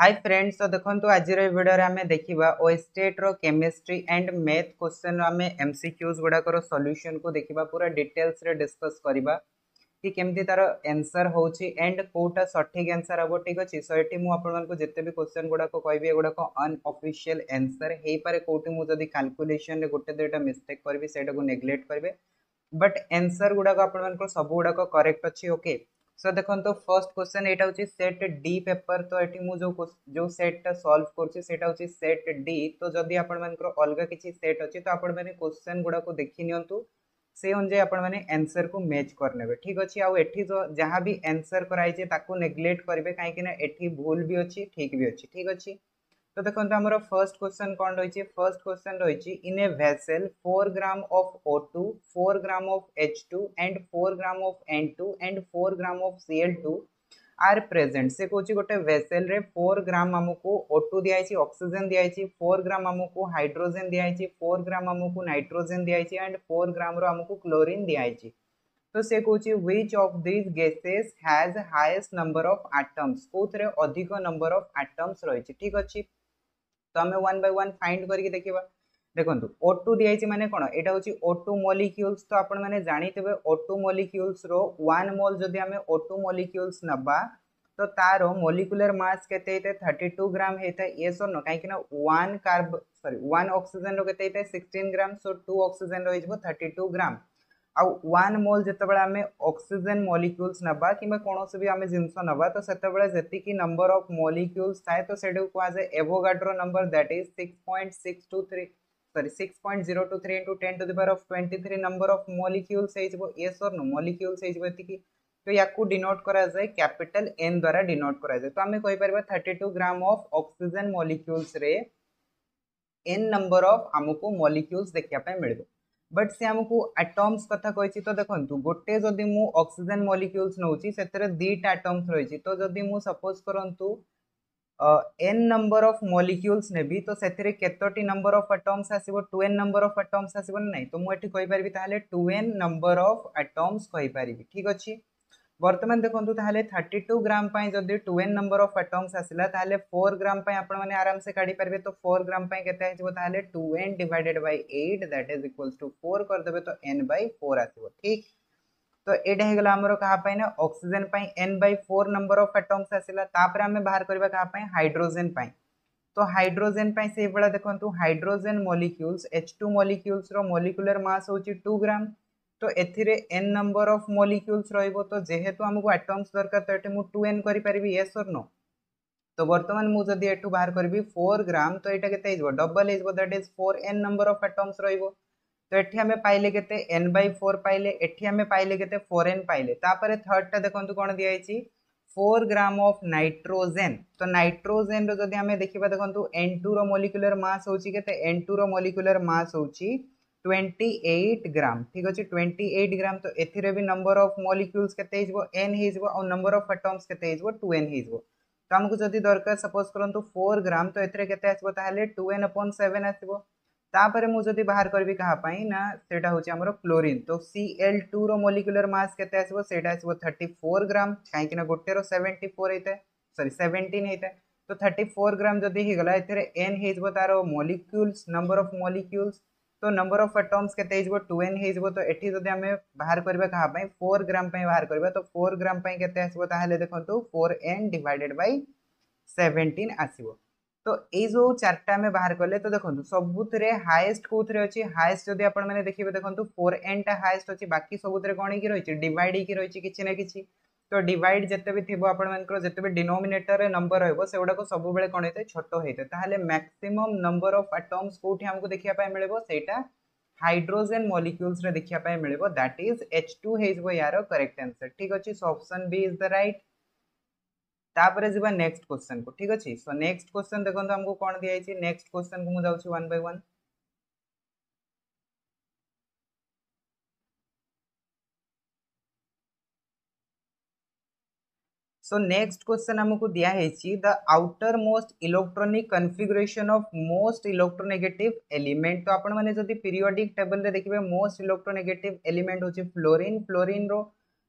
Hi friends, तो देखो आज वीडियो आम देखा ओएसटेट रो केमिस्ट्री एंड मैथ क्वेश्चन आम एमसीक्यूज गुड़ाकर सॉल्यूशन को देखा पूरा डिटेल्स रे डिस्कस करवा कि केमती तार आंसर होची एंड कोटा सठिक आंसर हम ठीक अच्छे। सो ये मुझे जिते भी क्वेश्चन गुड़ाक कहि एगुड़ाक अनऑफिशियल आंसर हो पारे कौटी मुझे कैलकुलेशन गोटे दुईटा मिस्टेक करी से नेग्लेक्ट करेंगे बट आंसर गुड़ाक आप सब गुड़ाक करेक्ट अच्छी ओके। सो देखो तो फर्स्ट क्वेश्चन यहाँ हूँ सेट डी पेपर। तो ये मुझे जो सेटा सॉल्व कर सेट डी। तो जदि आपर अलग किसी सेट अच्छी तो आपण मैंने क्वेश्चन गुड़ाक देखी नियंतु से अनुजाई आपण मैंने आंसर को मैच करने ठीक अच्छे। आउ एठी जो जहाँ भी आंसर कराई नेग्लेक्ट करेंगे कहीं भूल भी अच्छी ठीक भी अच्छी ठीक अच्छे। तो देखो आमर फर्स्ट क्वेश्चन कौन रही फर्स्ट क्वेश्चन रही in a vessel 4 gram of O2 4 gram of H2 and 4 gram of N2 and 4 gram of Cl2 are present. से कौन गोटे वेसल रे 4 ग्राम आमको O2 दिखाई ऑक्सीजन दिखाई 4 ग्राम आमको हाइड्रोजन दिखाई 4 ग्राम आमको नाइट्रोजन दिखाई एंड 4 ग्राम रो आमको क्लोरीन दिखाई। तो से कौन which of this gases has highest number of atoms कोथरे अधिक नंबर ऑफ एटम्स रही ठीक अच्छे। तो आम वन बाय वन फाइंड करके देखा देखो O2 दिखाई माने कौन यहाँ हूँ O2 मॉलिक्यूल्स। तो आपण मैंने जानीथे O2 मॉलिक्यूल्स रो 1 मोल जदि आम O2 मॉलिक्यूल्स नबा तो तार मॉलिक्यूलर मास केते 32 ग्राम होता है ये सर न कहीं 1 कार्ब सॉरी 1 ऑक्सीजन रो केते 16 ग्राम। सो 2 ऑक्सीजन रो 32 ग्राम आउ 1 मोल जितेबाला आम ऑक्सीजन मॉलिक्यूल्स नबा कि कौन भी आम जिनस नबा तो से जी नंबर ऑफ मॉलिक्यूल्स थाए तो से कहुए Avogadro number that is 6.623 sorry 6.023 into 10 to the power of 23 number of molecules ये सर नो मॉलिक्यूल्स ये। तो या डिनोट करा जाए कैपिटल एन द्वारा डिनोट करा जाए। तो आम कहीपर 32 ग्राम ऑफ ऑक्सीजन मॉलिक्यूल्स रे एन नंबर ऑफ आमको मॉलिक्यूल्स देखा मिले बट से आमको एटम्स कथा कही। तो देखो गोटे जदि मु ऑक्सीजन मॉलिक्यूल्स नौची से दीटा एटम्स रही तो जदि मु सपोज करंतु एन नंबर ऑफ मॉलिक्यूल्स नेबी तो से केतोटी नंबर ऑफ एटम्स आसीबो 2n नंबर ऑफ एटम्स आसीबो नहीं। तो मुझे कहि परिबी ताले 2n नंबर ऑफ एटम्स कहि परिबी ठीक अछि। बर्तमान देखो 32 ग्राम जदि 2n नंबर ऑफ एटम्स आसला 4 ग्राम आपण मैंने आराम से काढ़ी पारे। तो 4 ग्राम केते 2n divided by 8 that is equals to 4 कर देबे तो n बाय 4 आसीबो ठीक। तो एटा हे गला हमरो कहा पाई ना ऑक्सीजन पाई n by 4 number of atoms आसला तापर हमें बाहर करबा कहा पाई हाइड्रोजन पाई। तो हाइड्रोजन पाई से बड़ा देखंतु हाइड्रोजन मॉलिक्यूल्स H2 मॉलिक्यूल्स रो मॉलिक्यूलर मास होची 2 ग्राम। तो एथिरे n नंबर ऑफ मॉलिक्यूल्स रहइबो तो जेहेतु हमको एटम्स दरकार तो एटे मु 2n करि परिबी यस और नो। तो वर्तमान मु जदि एठु बाहर करबी 4 ग्राम तो एटा केते हिजबो डबल हिजबो that is 4n number of atoms रहइबो। तो एठी हमें पाइले केते n बाय 4 पाइले एठी हमें पाइले केते 4n पाइले। तापरे थर्ड टा देखंतु कोन दिया आइची 4 ग्राम ऑफ नाइट्रोजन। तो नाइट्रोजन रो जदि हमें देखिबा देखंतु N2 रो मॉलिक्यूलर मास होची केते N2 रो मॉलिक्यूलर मास होची 28 ग्राम ठीक अच्छे 28 ग्राम। तो एथिरे भी नंबर ऑफ मॉलिक्यूल्स केते हिजबो n हिजबो और नंबर ऑफ एटम्स केते हिजबो 2n हिजबो। तो हमको जदि दरकार सपोज करंतु 4 ग्राम तो एथिरे केते आसबो ताहले 2n/7 आसबो। तापरे मु जदि बाहर करबी कहा पाई ना सेटा होची हमरो क्लोरीन। तो Cl2 रो मॉलिक्यूलर मास केते आसबो सेटा आसबो 34 ग्राम काहे कि ना गोटे रो 74 हेते सॉरी 17 हेते। तो 34 ग्राम जदि ही गला एथिरे n हिजबो तारो मॉलिक्यूल्स नंबर ऑफ मॉलिक्यूल्स। तो नंबर ऑफ एटम्स केते हिजबो 2n हिजबो। तो एठी जदि हमें बाहर करबा कहा पाई 4 ग्राम पाई बाहर करबा तो 4 ग्राम पाई केते आसबो ताहले देखंतु 4n डिवाइडेड बाय 17 आसीबो। तो ये जो चारटा में बाहर कले तो देखो सबुतरे हाईएस्ट कोथरे अछि हाईएस्ट जदि आपण माने देखिबे देखंतु 4n टा हाईएस्ट अछि बाकी सबुतरे कोन की रहिछि डिवाइड की रहिछि किछि ना किछि। तो डिवाइड जते भी थिबो आपण मानकर जते भी डिनोमिनेटर रे नंबर रहबो सेउडा को सब बेले कोन हेते छोटो हेते ताहले मैक्सिमम नंबर ऑफ एटम्स कोठी हमको देखिया पाए मिलेबो सेटा हाइड्रोजन मॉलिक्यूल्स रे देखिया पाए मिलेबो दैट इज H2 हेजबो यारो करेक्ट आंसर ठीक अछि। So option B is the right. तापरे जीवा नेक्स्ट क्वेश्चन को ठीक अछि। सो नेक्स्ट क्वेश्चन देखंतु हमको कोन दिया आइछि नेक्स्ट क्वेश्चन को मु जाउछि one by one. So next question हमको दिया है the outermost electronic configuration of most electronegative element. तो आपण माने जदि पीरियोडिक टेबल रे देखिबे मोस्ट इलेक्ट्रोनेगेटिव एलिमेंट होची फ्लोरीन। फ्लोरीन रो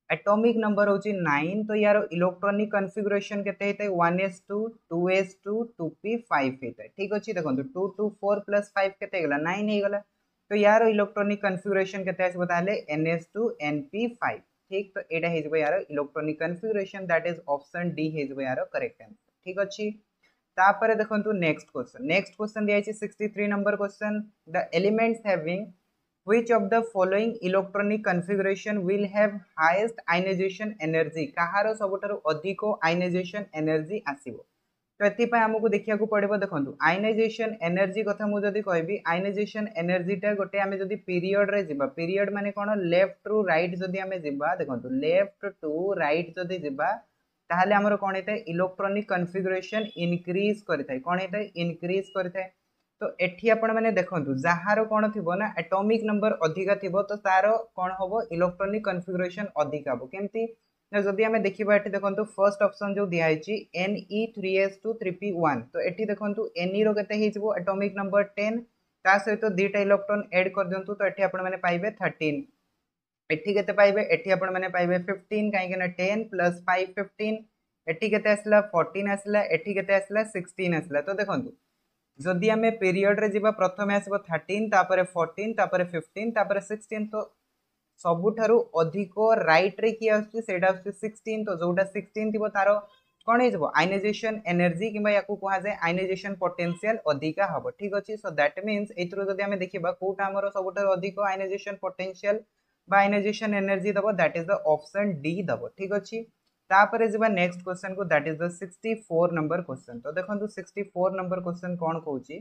एटॉमिक नंबर होची 9 तो यार इलेक्ट्रॉनिक कॉन्फ़िगरेशन केते हेतै 1s2 2s2 2p5 हेतै ठीक अछि देखंतु 2 2 4 + 5 केते गेला 9 हे गेला तो यार इलेक्ट्रॉनिक कॉन्फ़िगरेशन केते आसी बताले ns2 np5 ठीक तो एटा हे जबो यार electronic configuration that is option D हे जबो यार करेक्ट आंसर ठीक अछि तापर देखंतु नेक्स्ट क्वेश्चन दिया छै 63 number question the elements having which of the following electronic configuration will have highest ionization energy कहारो सबुठारु अधिको ionization energy आसीबो तो एथि पय हमकु देखिया को पड़िबो देखंतु ionization energy कथा मु जदी कहबी ionization energy टा गोटे हमें जदी पीरियड रे जिबा पीरियड माने कोन लेफ्ट टू राइट जदी हमें जिबा देखंतु लेफ्ट टू राइट जदी जिबा ताहले हमर कोन हेतै इलेक्ट्रॉनिक कॉन्फ़िगरेशन इंक्रीज करथाय कोन हेतै इंक्रीज करथाय तो एठी आपण माने देखंतु जहार कोन थिबो ना एटॉमिक नंबर अधिका थिबो तो तारो कोन होबो इलेक्ट्रॉनिक कॉन्फ़िगरेशन अधिका हो केमती ना जदी हमें देखिबा एठी देखंतु फर्स्ट ऑप्शन जो दिया हिची Ne3s2 3p1 तो एठी देखंतु Ne रो केते हिचबो एटॉमिक नंबर 10 ता सहित दुईटा इलेक्ट्रॉन ऐड कर दियंतु तो एठी आपण माने पाइबे 13 एठी केते पाइबे एठी आपण माने पाइबे 15 काहे कि ना 10 + 5 15 एठी केते आसला 14 आसला एठी केते आसला 16 आसला तो देखंतु जदि आम पीरियड रे जीवा प्रथम आसबो 13 तापर 14 तापर 15 तापर 16 तो सबुठारु अधिको राइट रे की आछी सेडा 16 तो जोटा 16 थिबो तारो कोन हे जबो आयनाइजेशन एनर्जी किबा याकू कहा जाय आयनाइजेशन पोटेंशियल अधिका हबो ठीक अछि सो दैट मींस एथरो जदि आम देखिबा कोटा हमरो सबुठारु अधिको आयनाइजेशन पोटेंशियल बा आयनाइजेशन एनर्जी दबो that is the option D दबो ठीक अछि तापरे जिबा नेक्स्ट क्वेश्चन को that is the 64 number question तो देखंतु 64 नंबर क्वेश्चन कोन कहूची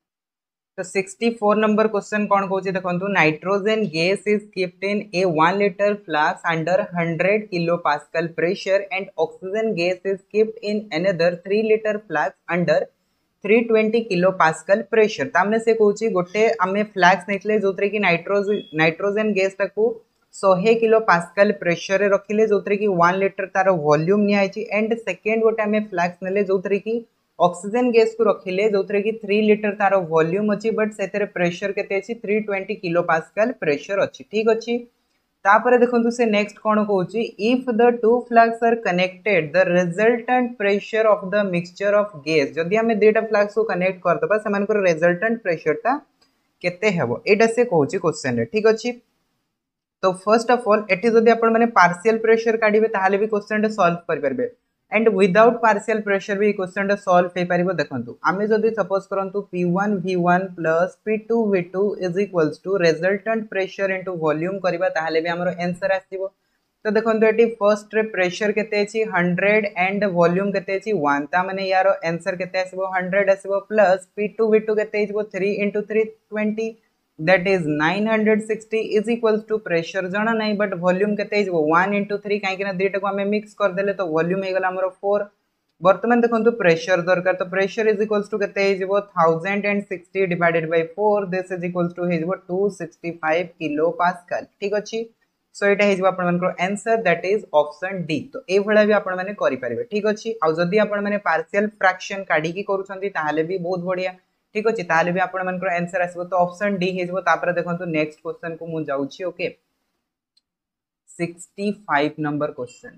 तो 64 नंबर क्वेश्चन कोन कहूची देखंतु nitrogen gas is kept in a 1 liter flask under 100 kilopascal pressure and oxygen gas is kept in another 3 liter flask under 320 kilopascal pressure तामने से कहूची गोटे आमे फ्लास्क नेतले जोतरे की नाइट्रोजन गैस ताकू 100 किलो पास्कल प्रेशर रे रखिले जोतरे की 1 लीटर तार वॉल्यूम निया आइची एंड सेकंड गोटे हमें फ्लास्क नेले जोतरे की ऑक्सीजन गैस को रखिले जोतरे की 3 लीटर तार वॉल्यूम अछि बट सेतरे प्रेशर केते अछि 320 किलो पास्कल प्रेशर अछि ठीक अछि तापर देखंतु से नेक्स्ट कोन कहूची if the two flasks are connected the resultant pressure of the mixture of gas जदि हमें दुईटा फ्लास्क को कनेक्ट कर दबा समानकर रिजल्टेंट प्रेशर ता केते हेबो एटा से कहूची क्वेश्चन रे ठीक अछि तो फर्स्ट ऑफ ऑल एटी जदि आपण माने पार्शियल प्रेशर काढिबे ताहाले भी क्वेश्चन सॉल्व कर परबे एंड विदाउट पार्शियल प्रेशर भी क्वेश्चन सॉल्व हे परिबो देखंतु आमे जदि सपोज करंतु p1 v1 plus p2 v2 is equals to resultant pressure into volume करबा ताहाले भी हमरो आंसर आसीबो तो देखंतु एटी फर्स्ट रे प्रेशर केते अछि 100 एंड वॉल्यूम केते अछि 1 ता माने यारो आंसर केते आसीबो 100 आसीबो प्लस p2 v2 केते आसीबो 3 * 3 20 that is 960 is equals to pressure जाना नहीं बट वॉल्यूम केते हिजबो 1 * 3 काहे कि ना दुईटा को हमें मिक्स कर देले तो वॉल्यूम हे गला हमरो 4 वर्तमान देखंतु प्रेशर दरकार तो प्रेशर इज इक्वल्स टू केते हिजबो 1060 divided by 4 this is equals to हिजबो 265 किलो पास्कल ठीक अछि सो एटा हिजबो आपण मानकर answer that is option D तो ए भला भी आपण माने करि परिबे ठीक अछि आ जदी आपण माने पार्शियल फ्रैक्शन काढी की करूछंती ताहाले भी बहुत बढ़िया ठीक अछि ताले भी आपण मानकर आंसर आसीबो तो ऑप्शन डी हेजबो तापर देखंतु नेक्स्ट क्वेश्चन को मु जाउछि okay 65 number question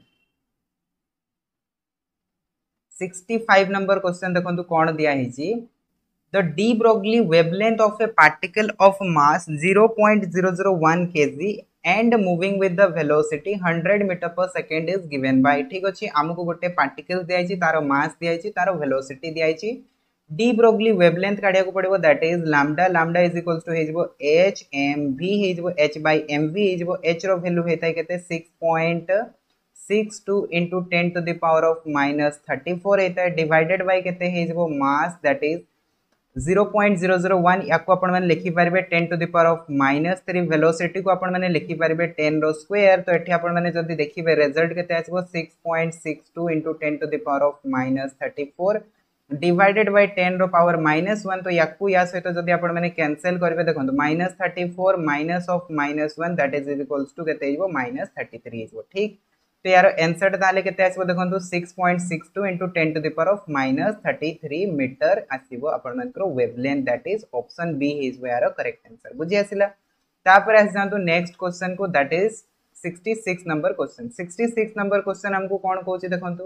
65 number question देखंतु कोन दिया हिची the de Broglie wavelength of a particle of mass 0.001 kg and moving with the velocity 100 metre per second is given by ठीक अछि हमको गोटे पार्टिकल दिया हिची तारो मास दिया हिची तारो वेलोसिटी दिया हिची डी ब्रोगली वेवलेंथ काढिया को पड़िबो that is lambda lambda is equals to हेजबो h m v हेजबो h by mv हेजबो h रो वैल्यू हेताय केते 6.62 into 10 to the power of -34 हेताय डिवाइडेड बाय केते हेजबो मास दैट इज 0.001 याको आपण माने लिखि परबे 10 to the power of -3 velocity को आपण माने लिखि परबे 10 रो स्क्वायर तो एठी आपण माने जदी देखिबे रिजल्ट केते आछबो 6.62 into 10 to the power of -34 divided by 10 रो पावर -1 तो याकू या सहित जदी आपण माने कैंसिल करबे देखंतु -34 minus of -1 that is equals to केते हिजबो -33 हिजबो ठीक तो यार आंसर ताले केते आसीबो देखंतु 6.62 into 10 to the power of -33 metre आसीबो आपण मानकर wavelength that is option B हिजबो यार करेक्ट आंसर बुझी आसिला तापर आस जानतो नेक्स्ट क्वेश्चन को that is 66 number question 66 number question हमको कौन कहूँ देखो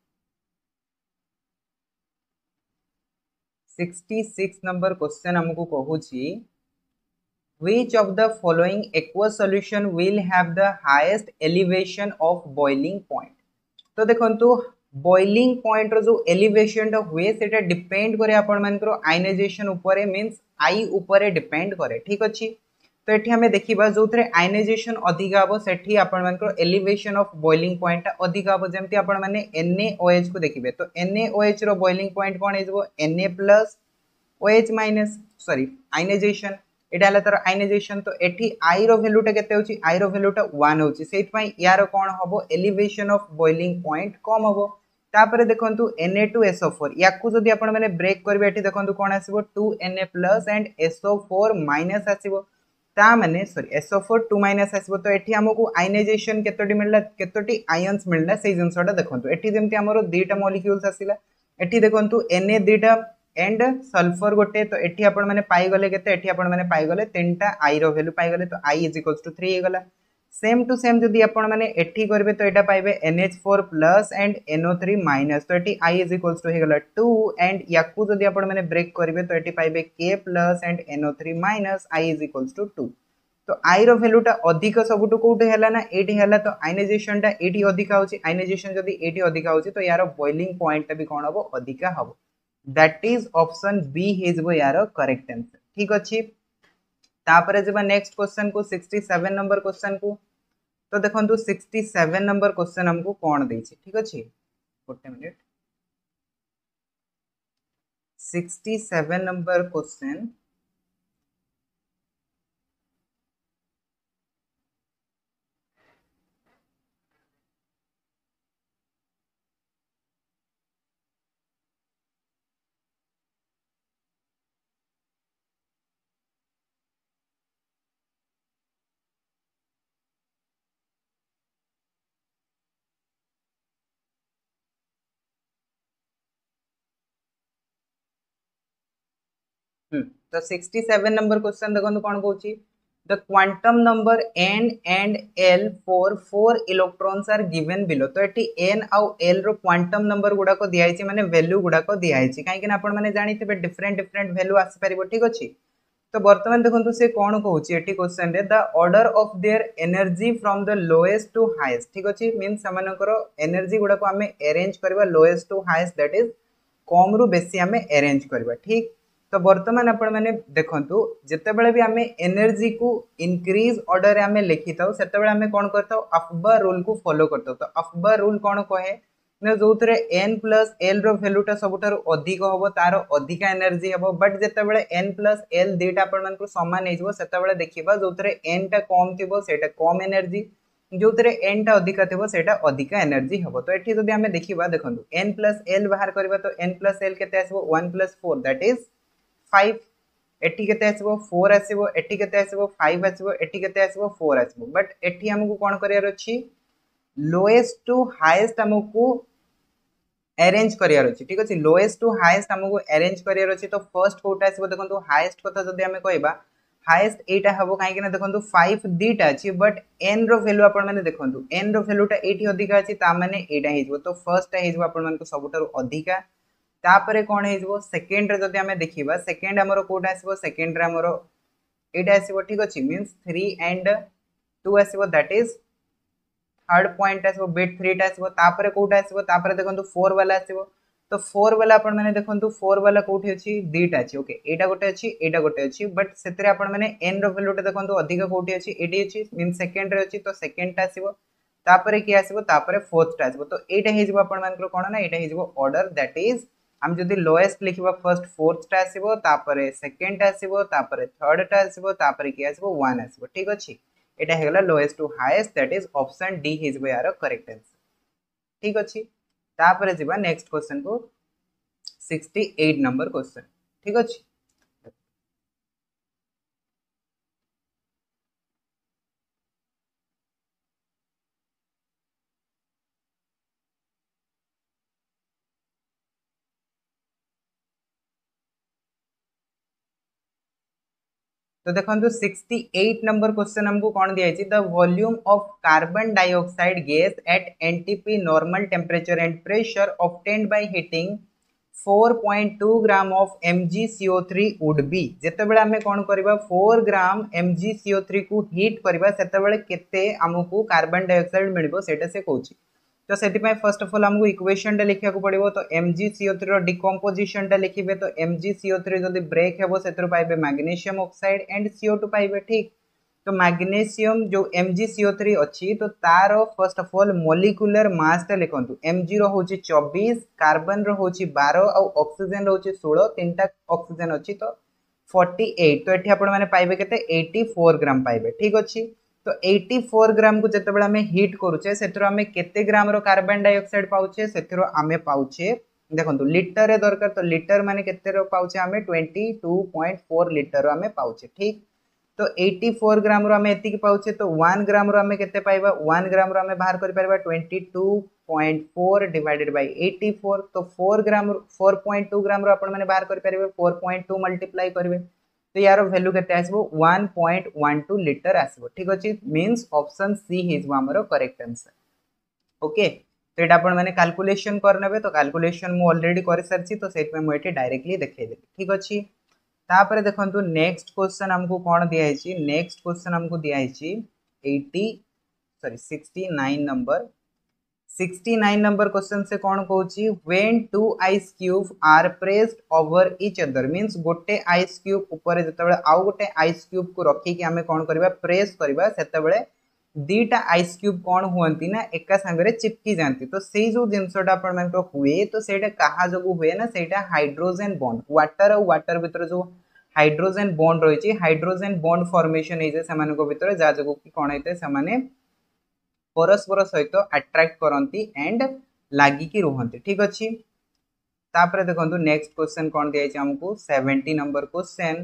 66 नंबर क्वेश्चन हमको कहूँ which of the following aqueous solution will have the highest elevation of boiling point तो देखो बॉइलिंग पॉइंट रो जो एलिवेशन हुए सेटा डिपेंड करे आपण मानकर आयनाइजेशन ऊपर मींस आई ऊपर डिपेंड करे ठीक अच्छी तो एठी हमें देखिबा जो थरे आयनाइजेशन अधिक हबो सेठी आपण मानकर एलिवेशन ऑफ बॉइलिंग पॉइंट अधिक हबो जेमति आपण माने NaOH को देखिबे तो NaOH रो बॉइलिंग पॉइंट कोन हेजबो Na+ OH minus sorry ionization एटा हला तर आयनाइजेशन तो एठी आई रो वैल्यूटा केते होची आई रो वैल्यूटा 1 होची सेट पई यार कोन हबो एलिवेशन ऑफ बॉइलिंग पॉइंट कम हबो तापरे देखंतु Na2SO4 याकु जदी आपण माने ब्रेक करबे एठी देखंतु कोन आसीबो 2Na+ एंड SO4- आसीबो ता माने सॉरी SO4 2- आसीबो तो एठी हमकु आयनाइजेशन केतोटी मिलला केतोटी आयन्स मिलला सेई जिंसोटा देखंतु एठी जेमति हमरो दीटा मॉलिक्यूल्स आसीला एठी देखंतु Na दीटा एंड सल्फर गोटे तो एठी आपण माने पाई गले केते एठी आपण माने पाई गले तीनटा आई रो वैल्यू पाई गले तो I = 3 हे गला सेम टू सेम जदी आपण माने एठी करबे तो एटा पाइबे NH4+ एंड NO3- तो एठी I = हे गला 2 एंड याकू जदी आपण माने ब्रेक करबे तो एठी पाइबे K+ एंड NO3- I = 2 तो आई रो वैल्यूटा अधिक सबुटु कोउटे हैला ना एठी हैला तो आयनाइजेशन टा एठी अधिक होची आयनाइजेशन जदी एठी अधिक होची तो यार बॉइलिंग पॉइंट टा भी कोन हबो अधिक हबो दैट इज ऑप्शन बी हिजबो यार करेक्ट आंसर ठीक अछि तापरे जबा नेक्स्ट क्वेश्चन को 67 नंबर क्वेश्चन को तो देखंतु 67 नंबर क्वेश्चन हमको कोन दैछि ठीक अछि गोटे मिनिट 67 नंबर क्वेश्चन तो 67 नंबर क्वेश्चन देखो कौन कहूँ the quantum number n and l for 4 electrons are given below तो एटी n आउ l रो क्वांटम नंबर गुडा को दिया है माने वैल्यू गुडा को दिया है काहे कि आपण माने जानि थिबे डिफरेंट डिफरेंट वैल्यू आसी परिबो ठीक अछि तो वर्तमान देखंतु से कोन कहूची एटी क्वेश्चन रे the order of their energy from the lowest to highest ठीक अछि मींस समानकर एनर्जी गुडा को हमें अरेंज करबा lowest to highest that is कम रु बेसी हमें अरेंज करबा ठीक तो वर्तमान आपण माने देखंतु जते बेले भी हमें एनर्जी को इंक्रीज ऑर्डर रे हमें लिखि थाउ सेते बेले हमें कोन करताउ अफबर रूल को फॉलो करताउ तो अफबर रूल कोन कहे न जोतरे n + l रो वैल्यूटा सबुठार अधिक होबो तार अधिक एनर्जी हेबो बट जते बेले n + l दीटा आपण मान को समान हे जबो सेते बेले देखिबा जोतरे n टा कम थिबो सेटा कम एनर्जी जोतरे n टा अधिक थिबो सेटा अधिक एनर्जी हेबो तो एठी जदी हमें देखिबा देखंतु n + l बाहर करबा तो n + l केते आसीबो 1 + 4 दैट इज 5 एटी केते आसीबो 4 आसीबो एटी केते आसीबो 5 आसीबो एटी केते आसीबो 4 आसीबो बट एटी हमकु कोन करियार अछि लोएस्ट टू हाईएस्ट हमकु अरेंज करियार अछि ठीक अछि लोएस्ट टू हाईएस्ट हमकु अरेंज करियार अछि तो फर्स्ट कोटा आसीबो देखंतु हाईएस्ट कथा जदी हमें कहबा हाईएस्ट एटा हबो काहे कि ना देखंतु 5 दीटा अछि बट n रो वैल्यू आपण माने देखंतु n रो वैल्यूटा एठी अधिक अछि ता माने एटा हेजबो तो फर्स्ट हेजबो आपण मान को सबुठार अधिका तापरे कोन हेजबो सेकंड रे जदी हमें देखिबा सेकंड हमरो कोटा आसीबो सेकंड रे हमरो एटा आसीबो ठीक अछि मींस 3 एंड 2 आसीबो दैट इज थर्ड पॉइंट आसीबो बिट 3 टा आसीबो तापरे कोटा आसीबो तापरे देखंतु 4 वाला आसीबो तो 4 वाला आपण माने देखंतु 4 वाला कोठी अछि दीटा अछि ओके एटा गोटे अछि बट सेतरे आपण माने n रो वैल्यूटा देखंतु अधिक कोठी अछि एटी अछि मींस सेकंड रे अछि तो सेकंड टा आसीबो तापरे की आसीबो तापरे फोर्थ टा आसीबो तो एटा हेजिबो आपण मानकर कोन ना एटा हेजिबो ऑर्डर दैट इज हम जदी लोएस्ट लिखिबा फर्स्ट फोर्थ टा आसीबो तापरे सेकंड टा आसीबो तापरे थर्ड टा आसीबो तापरे की आसीबो 1 आसीबो ठीक अछि एटा हेगला lowest to highest that is option D हिजबो यार करेक्ट आंसर ठीक अछि तापरे जिबा नेक्स्ट क्वेश्चन को 68 नंबर क्वेश्चन ठीक अछि तो देखो 68 नंबर क्वेश्चन हमको कौन दिया है, the volume of carbon dioxide gas at NTP normal temperature and pressure obtained by heating 4.2 gram of mgCO3 would be. जेतेबेले आमे कौन करबा 4 ग्राम mgCO3 को हीट करबा सेतेबेले केते हमकु कार्बन डाइऑक्साइड मिलबो सेटा से कहूची। तो से फर्स्ट ऑफ ऑल हमको इक्वेशन टा लिखा पड़ो, तो mgCO3 डिकम्पोजिशन टा लिखिबे, तो mgCO3 जदि ब्रेक हेबो सेतरो पाइबे मैग्नीशियम ऑक्साइड एंड CO2 पाइबे। ठीक, तो मैग्नीशियम जो mgCO3 अच्छी तो तार first of all molecular mass टा लिखंतु, mg रो होची 24, कार्बन रो होची 12 और ऑक्सीजन रो होची 16, तीनटा ऑक्सीजन अच्छी तो 48। तो एठी आपण माने पाइबे केते 84 ग्राम पाइबे। ठीक अच्छी, तो 84 ग्राम को जितेबाला आम हिट करुचे से केते ग्राम रो कार्बन डाइऑक्साइड पाउचे से आम पाउचे देखो लिटर दरकार, तो लिटर माने केते पाउचे आम 22.4 लिटर आम पाउचे। ठीक, तो 84 ग्राम रो आम एतिक पाउचे, तो 1 ग्राम रो आम केते पाइबा 1 ग्राम रो आम बाहर कर परबा 22.4 डिवाइडेड बाय 84, तो 4 ग्राम 4.2 ग्राम रो आपण माने बाहर कर परबे 4.2 मल्टीप्लाई करबे, तो यार वैल्यू केते आसबो 1.12 लिटर आसबो। ठीक अछि, मींस ऑप्शन सी हिजबो हमरो करेक्ट आंसर। ओके, तो एटा आपण माने कैलकुलेशन करनेबे, तो कैलकुलेशन मु ऑलरेडी कर सरछि, तो सेट में मु एठी डायरेक्टली देखै देबे। ठीक अछि, तापरे देखंतु नेक्स्ट क्वेश्चन हमको कोन दिया है, नेक्स्ट क्वेश्चन हमको दिया है 69 नंबर। 69 नंबर क्वेश्चन से कौन कहूची, when two ice cube are pressed over each other, means गोटे आइस क्यूब ऊपर जेतेबेले आउ गोटे आइस क्यूब को रखी कि हमें कौन करबा प्रेस करबा, सेतेबेले दीटा आइस क्यूब कौन हुअंती ना एका संगरे चिपकी जानती। तो सेई जो जिंसटा आपण मन को हुए, तो सेटा कहा जगु हुए ना, सेटा हाइड्रोजन बॉन्ड, वाटर और वाटर भीतर जो हाइड्रोजन बॉन्ड रही, हाइड्रोजन बॉन्ड फॉर्मेशन होइजे सेमानको भीतर, जा जगु कि कोन होइते सेमाने परस्पर सहित अट्रैक्ट करती एंड लागिकी रुहंती। ठीक अच्छी, तापरे देखंतु नेक्स्ट क्वेश्चन कौन दिया है हमको 70 नंबर क्वेश्चन।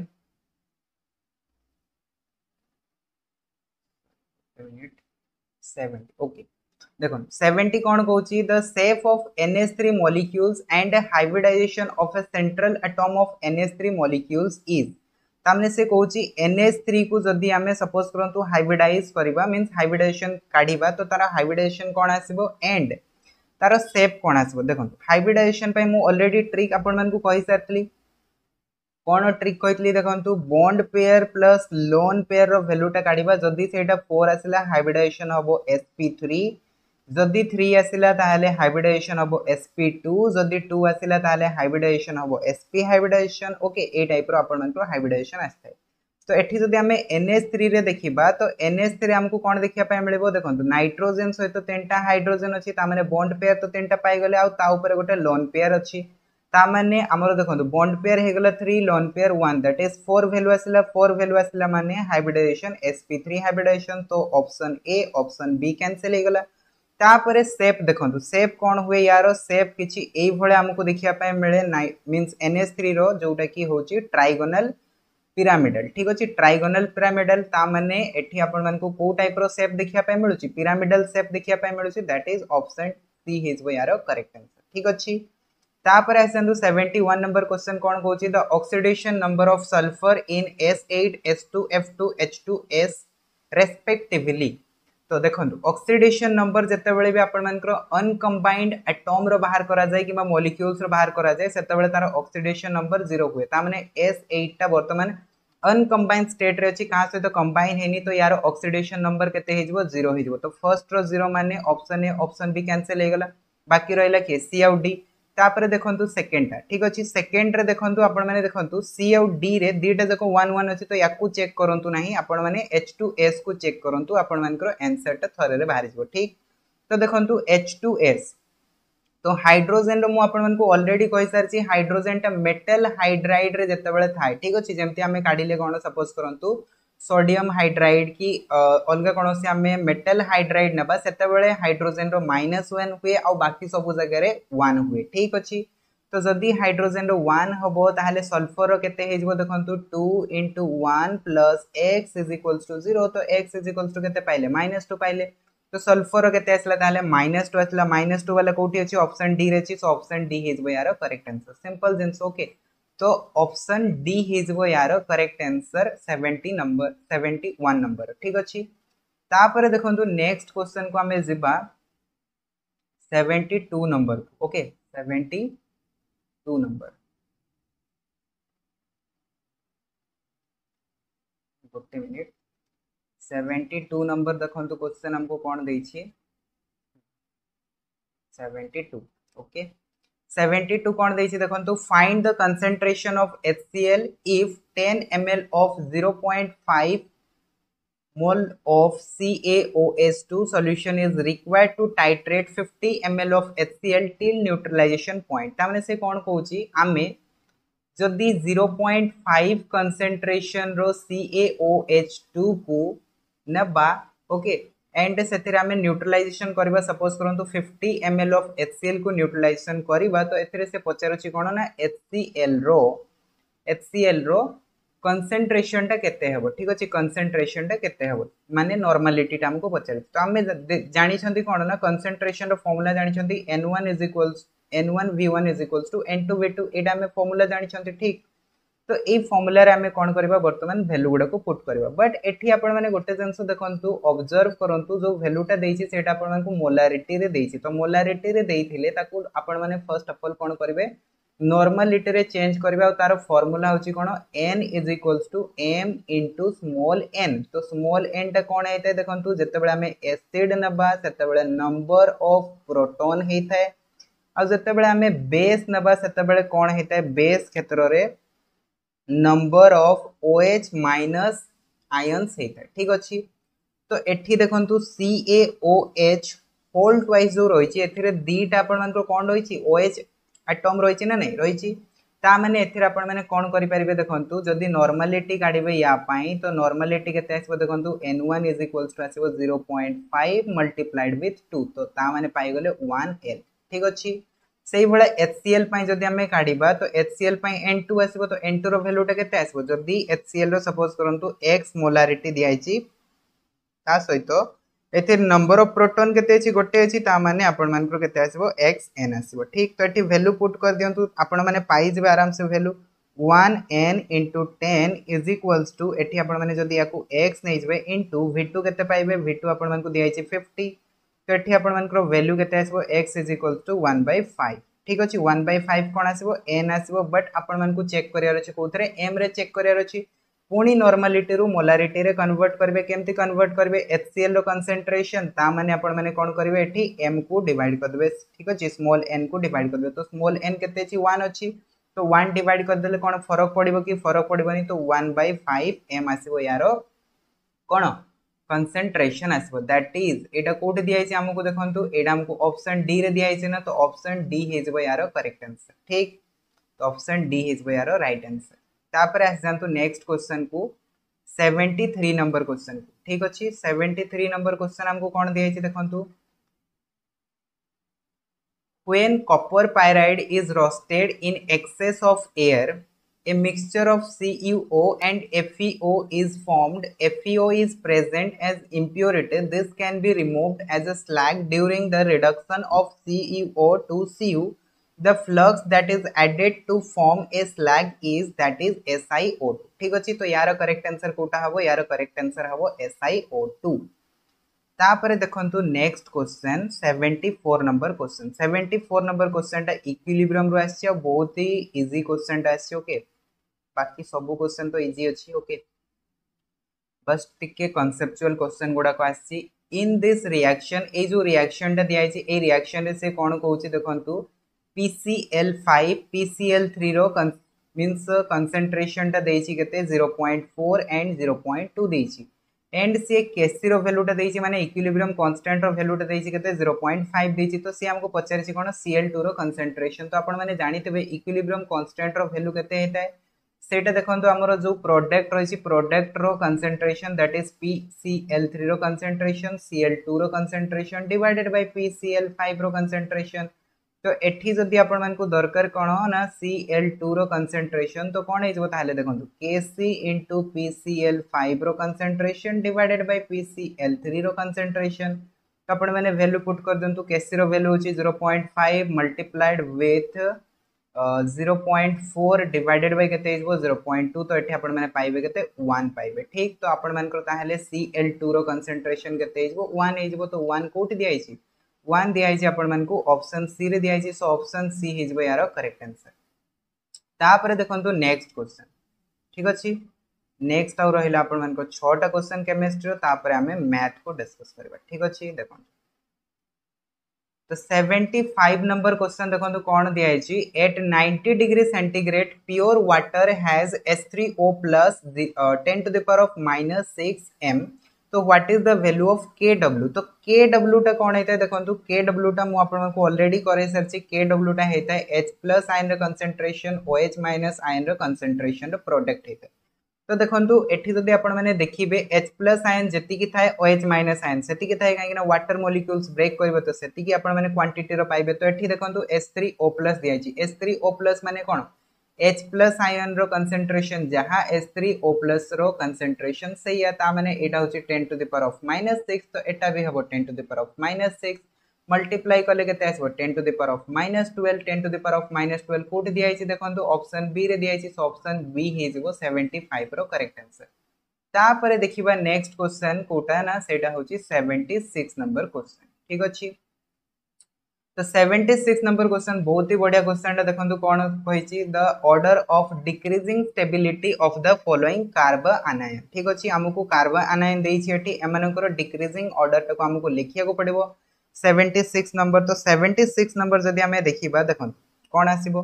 70 ओके, देखो 70 कौन कहूची, the shape of NH3 molecules and hybridization of a central atom of NH3 molecules is. तामने से कहूची NH3 को जदि आमे सपोज करंतु हाइब्रिडाइज करबा, मींस हाइब्रिडाइजेशन काढिबा, तो तारा हाइब्रिडाइजेशन कोन आसीबो एंड तार शेप कोन आसीबो। देखो हाइब्रिडाइजेशन पे मु ऑलरेडी ट्रिक आपण मन को कहि सारतली, कोन ट्रिक कहितली देखंतु bond pair plus lone pair रो वैल्यूटा काढिबा, जदि सेटा 4 आसिला हाइब्रिडाइजेशन हबो sp3, जदि 3 आसिला ताहाले हाइब्रिडाइजेशन हबो sp2, जदि 2 आसिला ताहाले हाइब्रिडाइजेशन हबो sp हाइब्रिडाइजेशन। ओके, ए टाइप रो आपण मन को हाइब्रिडाइजेशन आस्थे। तो एठी जदि हमें NH3 रे देखिबा, तो NH3 हमको कोन देखिया पाए मिलबो, देखंतु नाइट्रोजन सहित 3टा हाइड्रोजन अछि, ता माने बॉन्ड पेयर तो 3टा पाई गले, आ ता ऊपर गोटे लोन पेयर अछि, ता माने हमरो देखंतु बॉन्ड पेयर हे गला 3, lone pair 1, that is 4 value आसिला, 4 वैल्यू आसिला माने हाइब्रिडाइजेशन sp3 हाइब्रिडाइजेशन। तो option A option B cancel हे गला। तापरे शेप देखंतु, शेप कोन हुए यारो, शेप किछि एई भळे हमको देखिया पाए मिले, मींस NH3 रो जोटा की होची ट्राइगोनल पिरामिडल। ठीक अछि, ट्राइगोनल पिरामिडल ता माने एठी आपण मन को को टाइप रो शेप देखिया पाए मिलुची, पिरामिडल शेप देखिया पाए मिलुची, दैट इज ऑप्शन सी हिज वो यारो करेक्ट आंसर। ठीक अछि, तापर आसंदु 71 नंबर क्वेश्चन कोन कहूची, the oxidation number of sulphur in S8 S2 F2 H2S respectively. तो देखंतु ऑक्सीडेशन नंबर जेतेबेले भी आपण मानकर अनकंबाइंड एटम रो बाहर करा जाय किबा मॉलिक्यूल्स रो बाहर करा जाय, सेतेबेले तार ऑक्सीडेशन नंबर 0 हुए। ता माने S8 टा वर्तमान अनकंबाइंड स्टेट रे अछि, कहा से तो कंबाइन हेनी, तो यार ऑक्सीडेशन नंबर केते हेजबो 0 हेजबो। तो फर्स्ट रो 0 माने option A option B cancel हे गला, बाकी रहला के सी और डी। तापरे देखंतु सेकंड टा, ठीक अछि, सेकंड रे देखंतु आपण माने देखंतु सी और डी रे दीटा जको 1 1 अछि, तो याकू चेक करंतु नाही, आपण माने H2S को चेक करंतु, आपण मानकर आंसर टा थरे रे बाहर जबो। ठीक, तो देखंतु H2S, तो हाइड्रोजन रो मु आपण मन को ऑलरेडी कहि सारछि, हाइड्रोजन टा मेटल हाइड्राइड रे जेतेबेले थाय। ठीक अछि, जेमति हमें काढिले कोन सपोज करंतु सोडियम हाइड्राइड की अलगा कोन से हमें मेटल हाइड्राइड नबा, सेतेबेले हाइड्रोजन रो -1 हुए आ बाकी सब जगह रे 1 हुए। ठीक अछि, तो जदि हाइड्रोजन रो 1 हबो ताहाले सल्फर रो केते हेजबो, देखंतु 2 * 1 + x = 0, तो x = केते पाइले -2 पाइले, तो सल्फर रो केते आसला ताहाले -2 आसला, -2 वाला कोठी अछि ऑप्शन डी रे अछि, सो ऑप्शन डी हिज बो यार करेक्ट आंसर, सिंपल जिंस। ओके, तो ऑप्शन डी हिजबो यार करेक्ट आंसर 71 नंबर ठीक अछि। तापर देखंतु नेक्स्ट क्वेश्चन को हमें जिबा 72 नंबर ओके 72 नंबर गोटे मिनिट 72 नंबर देखंतु क्वेश्चन हमको कौन देछि 72 ओके 72 कौन देछि देखंतु find the concentration of HCl if 10 ml of 0.5 mole of CaOH2 solution is required to titrate 50 ml of HCl till neutralization point तामने से कौन कहूची आमे जदि 0.5 कंसंट्रेशन रो CaOH2 को नबा ओके एंड से न्यूट्रलाइजेशन करबा सपोज करंतु 50 ml ऑफ HCl को न्यूट्रलाइजेशन करबा तो एथिरे से पचारुची कोन ना HCl रो कंसंट्रेशन टा केते हेबो ठीक अछि कंसंट्रेशन टा केते हेबो माने नॉर्मलिटी टा हमको पचारि तो हमें जानि छंती कोन ना कंसंट्रेशन रो फार्मूला जानि छंती N1 इक्वल्स टू N2V2 एटा हमें फार्मूला जानि छंती ठीक तो ए फार्मूला रे हमें कोन करबा वर्तमान वैल्यू गुडा को पुट करबा बट एठी आपण माने गोटे जिंस देखंतु ऑब्जर्व करंतु जो वैल्यूटा देछि सेटा आपण मानकु मोलारिटी रे देछि तो मोलारिटी रे देइथिले ताकू आपण माने फर्स्ट ऑफ ऑल कोन करबे नॉर्मलिटी रे चेंज करबे आ तार फार्मूला होछि कोन n is equals to m into small n तो स्मॉल n टा कोन हेतै देखंतु जते बेले हमें एसिड नबा सेते बेले नंबर ऑफ प्रोटॉन हेतै आ जते बेले हमें बेस नबा सेते बेले कोन हेतै बेस क्षेत्र रे number of OH minus ions हेतै ठीक अछि तो एठी देखंतु CaOH होल ट्वाइस जो रहिछि एथिरे दीटा आपण मानको कोन रहिछि OH एटम रहिछि ना नै रहिछि ता माने एथिरे आपण माने कोन करि परिबे देखंतु जदि नॉर्मलिटी काढिबे या पाई तो नॉर्मलिटी केते आसीबो देखंतु N1 इज इक्वल्स टू आसीबो 0.5 मल्टीप्लाइड विथ 2 तो ता माने पाई गले 1L ठीक अछि सेही भले HCl पई जदि हमें काढिबा तो HCl पई N2 आसीबो तो N2 रो वैल्यूटा केते आसीबो जदि HCl रो सपोज करंतु x मोलारिटी दियाइछि ता सहितो एथे नंबर ऑफ प्रोटॉन केते अछि गोटे अछि ता माने आपण मानकर केते आसीबो xn आसीबो ठीक तो एठी वैल्यू पुट कर दियंतु आपण माने पाई जेबे आराम से value 1n into 10 is equals to एठी आपण माने जदि याकू x नै जेबे into v2 केते पाइबे v2 आपण मानकू दियाइछि 50 तो एठी आपण मानकर वैल्यू केते आसीबो x is equals to 1/5 ठीक अछि 1/5 कोन आसीबो n आसीबो बट आपण मानकू चेक करियार अछि कोथरे m रे चेक करियार अछि पुणी नॉर्मलिटी रु मोलारिटी रे कन्वर्ट करबे केमति कन्वर्ट करबे HCl रो कंसंट्रेशन ता माने आपण माने कोन करबे एठी m को डिवाइड कर देबे ठीक अछि स्मॉल n को डिवाइड कर देबे तो स्मॉल n केते अछि 1 अछि तो 1 डिवाइड कर देले कोन फरक पड़िबो कि फरक पड़िबोनी तो 1/5 m आसीबो यारो कोन कंसंट्रेशन आसीबो दैट इज एटा कोड दिया है हमको देखंतु एटा हमको ऑप्शन डी रे दिया है ना तो ऑप्शन डी हेजबो यारो करेक्ट आंसर ठीक तो ऑप्शन डी हेजबो यारो राइट आंसर तापर आस जानतु नेक्स्ट क्वेश्चन को 73 नंबर क्वेश्चन को ठीक अछि 73 नंबर क्वेश्चन हमको कोन दिया है देखंतु when copper pyrite is roasted in excess of air a mixture of CuO and FeO is formed. FeO is present as impurity. This can be removed as a slag during the reduction of CuO to Cu. The flux that is added to form a slag is that is SiO2. ठीक अछि तो यार correct answer Kota हबो यार correct answer हबो SiO2 तापर देखंतु next question 74 number question 74 number question टा इक्विलिब्रियम रो आछि बहुत ही इजी क्वेश्चन टा आछि ओके बाकी सब क्वेश्चन तो इजी अछि ओके बस टिके कांसेप्चुअल क्वेश्चन गुडा को आछि इन दिस रिएक्शन ए जो रिएक्शन टा दिया आछि ए रिएक्शन रे से कोन कहउछि देखंतु PCl5 PCl3 रो मींस कंसंट्रेशन टा देछि केते 0.4 एंड 0.2 देछि एंड से केसी रो वैल्यूटा देछि माने इक्विलिब्रियम कांस्टेंट रो वैल्यूटा देछि केते 0.5 देछि तो से हमको पचारिछि कोन Cl2 रो कंसंट्रेशन तो आपण माने जानितबे इक्विलिब्रियम कांस्टेंट रो वैल्यू केते हेतै सेटा देखंतु हमरो जो प्रोडक्ट रहिछि प्रोडक्ट रो कंसंट्रेशन दैट इज PCl3 रो कंसंट्रेशन Cl2 रो कंसंट्रेशन डिवाइडेड बाय PCl5 रो कंसंट्रेशन तो एठी जदि आपण मानकु दरकार कोन ना Cl2 रो कंसंट्रेशन तो कोन हेजबो ताले देखंतु Kc * PCl5 रो कंसंट्रेशन डिवाइडेड बाय PCl3 रो कंसंट्रेशन तो आपण माने वैल्यू पुट कर दंतु Kc रो वैल्यू होची 0.5 मल्टीप्लाइड विथ 0.4 डिवाइडेड बाय केते हिजबो 0.2 तो एठी आपण माने पाइबे केते 1 पाइबे ठीक तो आपण मानकर ताहले Cl2 रो कंसंट्रेशन केते हिजबो 1 हिजबो तो 1 कोठी दिया हिची 1 दिया हिची आपण मानकू ऑप्शन सी रे दिया हिची सो ऑप्शन सी हिजबो यार करेक्ट आंसर तापरे देखंतु नेक्स्ट क्वेश्चन ठीक अछि नेक्स्ट आउ रहिला आपण मानको 6टा क्वेश्चन केमिस्ट्री रो तापरे हमें मैथ को डिस्कस करबा ठीक अछि देखो तो 75 नंबर क्वेश्चन देखो कौन दिया है at 90 degree centigrade pure water has H3O plus 10 to the power of -6 m तो what is the value of Kw तो Kw टा कौन होता है देखो Kw टा मु आपन को ऑलरेडी करे सरची Kw टा हेता है H प्लस आयन रो कंसंट्रेशन OH माइनस आयन रो कंसंट्रेशन रो प्रोडक्ट हेता तो देखो एठी जदि आपण माने देखिबे H प्लस आयन जेति की थाए OH माइनस आयन सेति की थाए काहे ना वाटर मॉलिक्यूल्स ब्रेक करबो तो सेति की आपण माने क्वांटिटी रो पाइबे तो एठी देखो H3O प्लस दिया छि H3O प्लस माने कोन H प्लस आयन रो कंसंट्रेशन जहां H3O प्लस रो कंसंट्रेशन से या ता माने एटा होछि 10 टू द पावर ऑफ -6 तो एटा भी हबो 10 to the power of -6 multiply कले केते आसबो 10 to the power of -12 10 to the power of -12 कोट दिया छि देखंतु ऑप्शन बी रे दिया छि सो ऑप्शन बी हि जबो 75 रो करेक्ट आंसर तापरे देखिबा नेक्स्ट क्वेश्चन कोटा ना सेटा होछि 76 नंबर क्वेश्चन ठीक अछि तो 76 नंबर क्वेश्चन बहुत ही बढ़िया क्वेश्चन देखंतु कोन कहिछि the order of decreasing stability of the following carbon anion ठीक अछि हमकु कार्बन आनायन देइ छि एठी एमानकर डिक्रीजिंग ऑर्डर तको हमकु लिखिया को पड़िबो 76 नंबर तो 76 नंबर जदि हमें देखिबा देखन कोन आसीबो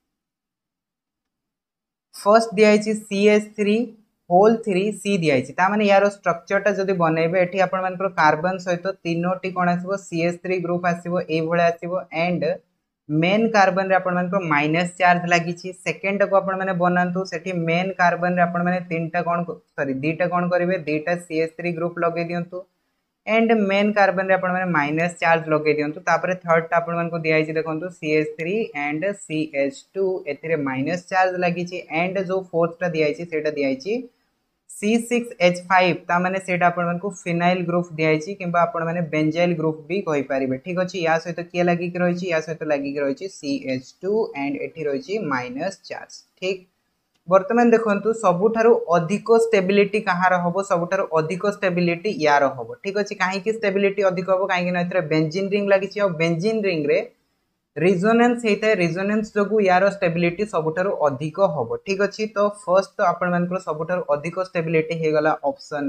फर्स्ट दिया छि CH3 होल 3 C दिया छि ता माने यारो स्ट्रक्चर ता जदि बनेबे एठी आपण मानकर कार्बन सहित तीनोटी कोन आसीबो CH3 ग्रुप आसीबो ए भळे आसीबो एंड मेन कार्बन रे आपण मानकर माइनस चार्ज लागि छि सेकंड को आपण माने बनांतु सेठी मेन कार्बन रे आपण माने तीनटा कोन सॉरी दीटा कोन करिवे दीटा CH3 ग्रुप लगे दियंतु एंड मेन कार्बन रे आपण माने माइनस चार्ज लगे दियंतु तापरे थर्ड टा आपण मानको दिया छि देखंतु CH3 एंड CH2 एथिरे माइनस चार्ज लागि छि एंड जो फोर्थ टा दिया छि सेटा दिया छि C6H5 ता माने सेटा आपण मानको फिनाइल ग्रुप दिया छि किबा आपण माने बेंजाइल ग्रुप भी कहि परिबे ठीक अछि या सहित के लागि कि रहि छि या सहित लागि कि रहि छि CH2 एंड एठी रहि छि माइनस चार्ज ठीक वर्तमान देखंतु सबुठारु अधिक स्टेबिलिटी कहार होबो सबुठारु अधिक स्टेबिलिटी यार होबो ठीक अछि काहे कि स्टेबिलिटी अधिक होबो काहे कि नथरे बेंजीन रिंग लागि छि और बेंजीन रिंग रे रिजोनेंस हेते रिजोनेंस जोगु यार स्टेबिलिटी सबुठारु अधिक होबो ठीक अछि तो फर्स्ट तो आपण मानकर सबुठारु अधिक स्टेबिलिटी हे गला ऑप्शन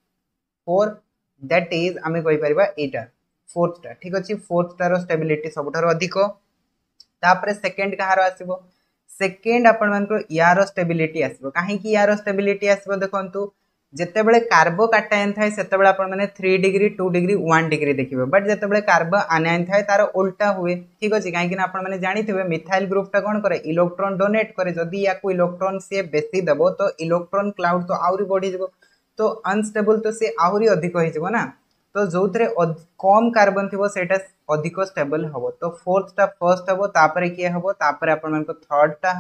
4 दैट इज आमे कहि परिबा एटा फोर्थ टा ठीक अछि फोर्थ टारो स्टेबिलिटी सबुठारु अधिक तापरे सेकंड कहार आसीबो सेकेंड आपण मानको यार स्टेबिलिटी आसीबो काहे कि यार स्टेबिलिटी आसीबो देखंतु जेते बेले कार्बो काटायन थाए सेते बेले आपण माने 3 डिग्री 2 डिग्री 1 डिग्री देखिबे बट जेते बेले कार्बो आनायन थाए तार उल्टा हुए ठीक अछि काहे कि ना आपण माने जानिथिबे मिथाइल ग्रुप टा कोन करे इलेक्ट्रॉन डोनेट करे जदी याकू इलेक्ट्रॉन से बेसी देबो तो इलेक्ट्रॉन क्लाउड तो आउरी बढ़ी जबो तो अनस्टेबल तो से आउरी अधिक होई जबो ना तो जोथरे कम कार्बन थिबो सेटा अधिक स्टेबल हबो तो फोर्थ टा फर्स्ट हबो तापरे के हबो तापरे आपण मानको थर्ड टा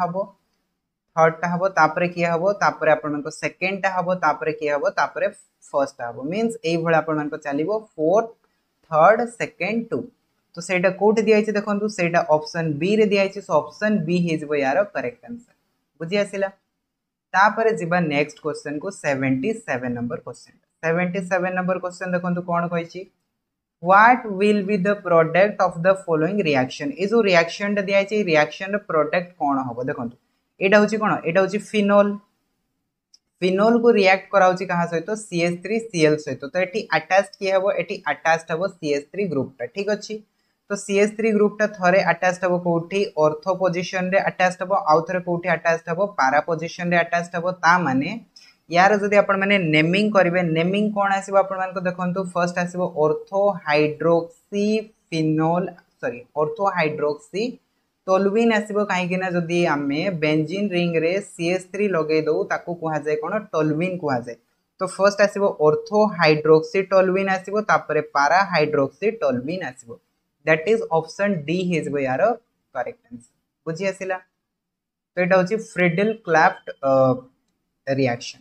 हबो तापरे के हबो तापरे आपण मानको सेकंड टा हबो तापरे के हबो तापरे फर्स्ट टा हबो मींस एई भळे आपण मानको चलिबो फोर्थ थर्ड सेकंड टू तो सेटा कोट दिया छि देखंतु सेटा ऑप्शन बी रे दिया छि सो ऑप्शन बी हिजबो यार करेक्ट आंसर बुझि आसिला तापरे जिबा नेक्स्ट क्वेश्चन को 77 नंबर क्वेश्चन 77 नंबर क्वेश्चन देखंतु कोन कहै छि What will be the product of the following reaction? ये जो reaction दिया है reaction product कौन होगा देखो एटा होची कोन एटा होची फिनोल फिनोल को रिएक्ट कराउची कहा सहित CH3Cl सहित तो एठी अटैच्ड किए हबो एठी अटैच्ड हबो CH3 ग्रुप टा ठीक अछि तो CH3 ग्रुप टा थरे अटैच्ड हबो कोठी ऑर्थो पोजीशन रे अटैच्ड हबो आउ थरे कोठी अटैच्ड हबो पैरा पोजीशन रे अटैच्ड हबो ता माने यार जदि आपण माने नेमिंग करिवे नेमिंग कोन आसीबो आपण मान को देखंतु फर्स्ट आसीबो ortho hydroxy phenol sorry ortho hydroxy toluene आसीबो काहे कि ना जदि आमे बेंजीन रिंग रे CH3 लगे दउ ताकू कुहा जाय कोन टोलुइन कुहा जाय तो फर्स्ट आसीबो ऑर्थो हाइड्रोक्सी टोलुइन आसीबो तापरे पैरा हाइड्रोक्सी टोलुइन आसीबो दैट इज ऑप्शन डी हिजबो यार करेक्ट आंसर बुझि आसिला तो एटा होची फ्रीडल क्लाफ्ट रिएक्शन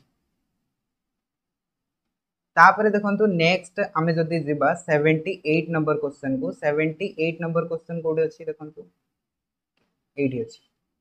तापरे देखंतु नेक्स्ट आमे जदि जिबा 78 नंबर क्वेश्चन को 78 नंबर क्वेश्चन कोडे अछि देखंतु एठी अछि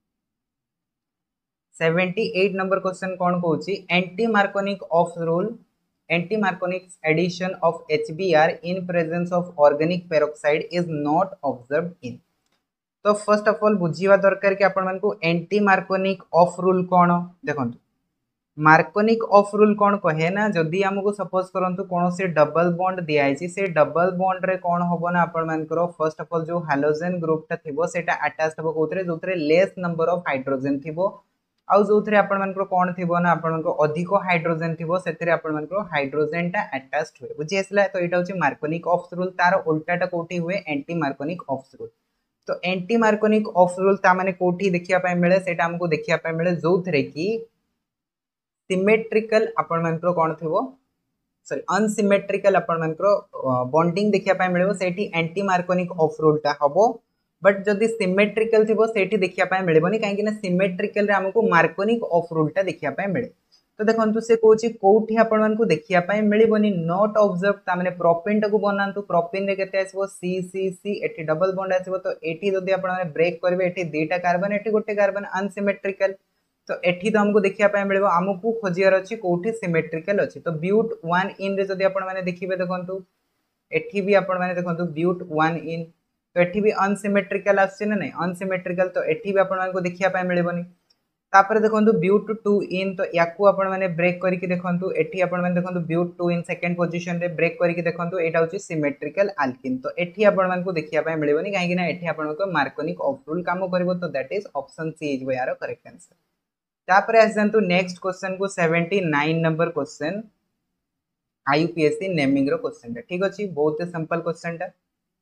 78 नंबर क्वेश्चन कौन कहूँ anti Markovnikov of rule anti Markovnikov addition of HBr in presence of organic peroxide is not observed in. तो फर्स्ट ऑफ ऑल बुझीवा दरकार कि आपण मानकु एंटी मार्कोनिक ऑफ रूल कौन देखंतु मार्कोनिक ऑफ रूल कौन कहे ना जदि आमको सपोज करंतु कौन से डबल बॉन्ड दिया है से डबल बॉन्ड रे कौन होबो ना आपण मानकर फर्स्ट ऑफ ऑल जो हाइड्रोजन ग्रुप टा थिबो सेटा अटैच होबो कोथरे जोथरे लेस नंबर ऑफ हाइड्रोजन थिबो आउ जोथरे आपण मानकर कौन थिबो ना आपण मानकर अधिक हाइड्रोजन थिबो सेतरे आपण मानकर हाइड्रोजन टा अटैच्ड हुए बुझी आसला। तो एटा होची मार्कोनिक ऑफ रूल तार उल्टाटा कोठी हुए एंटी मार्कोनिक ऑफ रूल। तो एंटी मार्कोनिक ऑफ रूल ता माने कोठी देखिया पाए मिले सेटा हमको देखिया पाए मिले जोथरे की सिमेट्रिकल आपण मानकर कौन थिबो सॉरी अनसिमेट्रिकल आपण मानकर बॉन्डिंग देखिया पाए मिलेबो सेठी एंटी मार्कोनिक ऑफ रूल ता हबो बट जदि सिमेट्रिकल थिबो सेठी देखिया पाए मिलेबोनी काहे कि ना सिमेट्रिकल रे हमको मार्कोनिक ऑफ रूल टा देखिया पाए मिले। तो देखंतु से कोची कोठी आपण मानकु देखिया पाए मिलेबोनी नॉट ऑब्जर्व ता माने प्रोपेन टाको बनांतु प्रोपेन रे केते आसीबो सी एठी डबल बॉन्ड आसीबो तो एठी जदि आपण माने ब्रेक करबे एठी दुईटा कार्बन एठी गोटे कार्बन अनसिमेट्रिकल तो एठी तो हमको देखिया पाए मिलेबो हमकु खोजियार अछि कोठी सिमेट्रिकल अछि। तो ब्यूट 1 इन रे जदि आपण माने देखिबे देखंतु एठी भी आपण माने देखंतु ब्यूट 1 इन तो एठी भी अनसिमेट्रिकल आछे ना नहीं अनसिमेट्रिकल तो एठी भी आपण मानको देखिया पाए मिलेबोनी। तापर देखंतु ब्यूट 2 इन तो याकू आपण माने ब्रेक करिकि देखंतु एठी आपण माने देखंतु ब्यूट 2 इन सेकंड पोजीशन रे ब्रेक करिकि देखंतु एटा होची सिमेट्रिकल अल्किन। तो एठी आपण मानको देखिया पाए मिलेबोनी काहे कि ना एठी आपण मानको मार्कोनिक ऑफ रूल काम करबो तो that is option C is यार करेक्ट आंसर। तापर आसंतु नेक्स्ट क्वेश्चन को 79 नंबर क्वेश्चन आईयूपीएससी नेमिंग रो क्वेश्चन ठीक अछि बहुत सिंपल क्वेश्चन टा।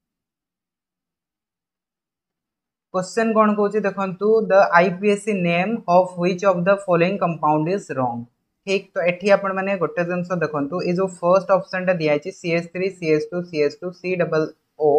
क्वेश्चन कौन कहूँ देखंतु the IUPAC name of which of the following compound is wrong ठीक। तो एठी आपण माने गोटे जिंस देखंतु ए जो फर्स्ट ऑप्शन टा दिया अछि CH3 CH2 CH2 COO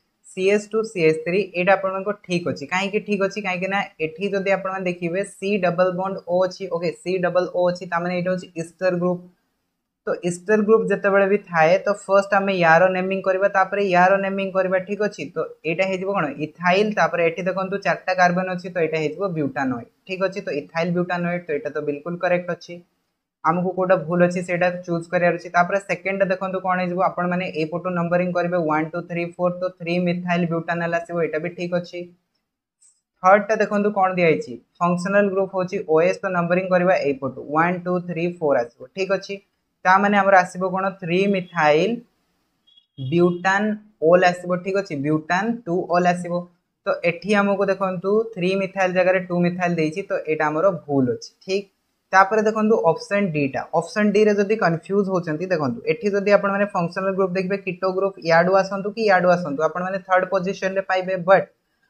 CH2 CH3 एटा आपण मानको ठीक अछि काहे कि ठीक अछि काहे कि ना एठी जदि आपण माने देखिबे C डबल बॉन्ड O अछि ओके C डबल O अछि ता माने एटा अछि ईस्टर ग्रुप। तो ईस्टर ग्रुप जते बेले भी थाए तो फर्स्ट हमें यारो नेमिंग करबा तापरे यारो नेमिंग करबा ठीक अछि। तो एटा हे जिवो कोन इथाइल तापरे एठी देखंतु चारटा कार्बन अछि तो एटा हे जिवो ब्यूटानोइड ठीक अछि। तो इथाइल ब्यूटानोइड तो एटा तो बिल्कुल करेक्ट अछि हमको कोटा भूल अछि सेटा चूज करियार अछि। तापरे सेकंड देखंतु कोन हे जिवो आपण माने ए फोटो नंबरिंग करबे 1 2 3 4 तो 3 मिथाइल ब्यूटानल आसीबो एटा भी ठीक अछि। थर्ड टा देखंतु कोन दिया अछि फंक्शनल ग्रुप होछि OS तो नंबरिंग करबा ए फोटो 1 2 3 4 आसीबो ठीक अछि। ता माने हमर आसीबो कोन 3 मिथाइल ब्यूटान ओल आसीबो ठीक अछि ब्यूटान 2 ओल आसीबो। तो एठी हमको देखंतु 3 मिथाइल जगह रे 2 मिथाइल देछि तो एटा हमरो भूल अछि ठीक। तापर देखंतु ऑप्शन डी टा ऑप्शन डी रे जदी कंफ्यूज होचंती देखंतु एठी जदी आपण माने फंक्शनल ग्रुप देखबे कीटो ग्रुप याडू आसंतु कि याडू आसंतु आपण माने थर्ड पोजीशन रे पाइबे बट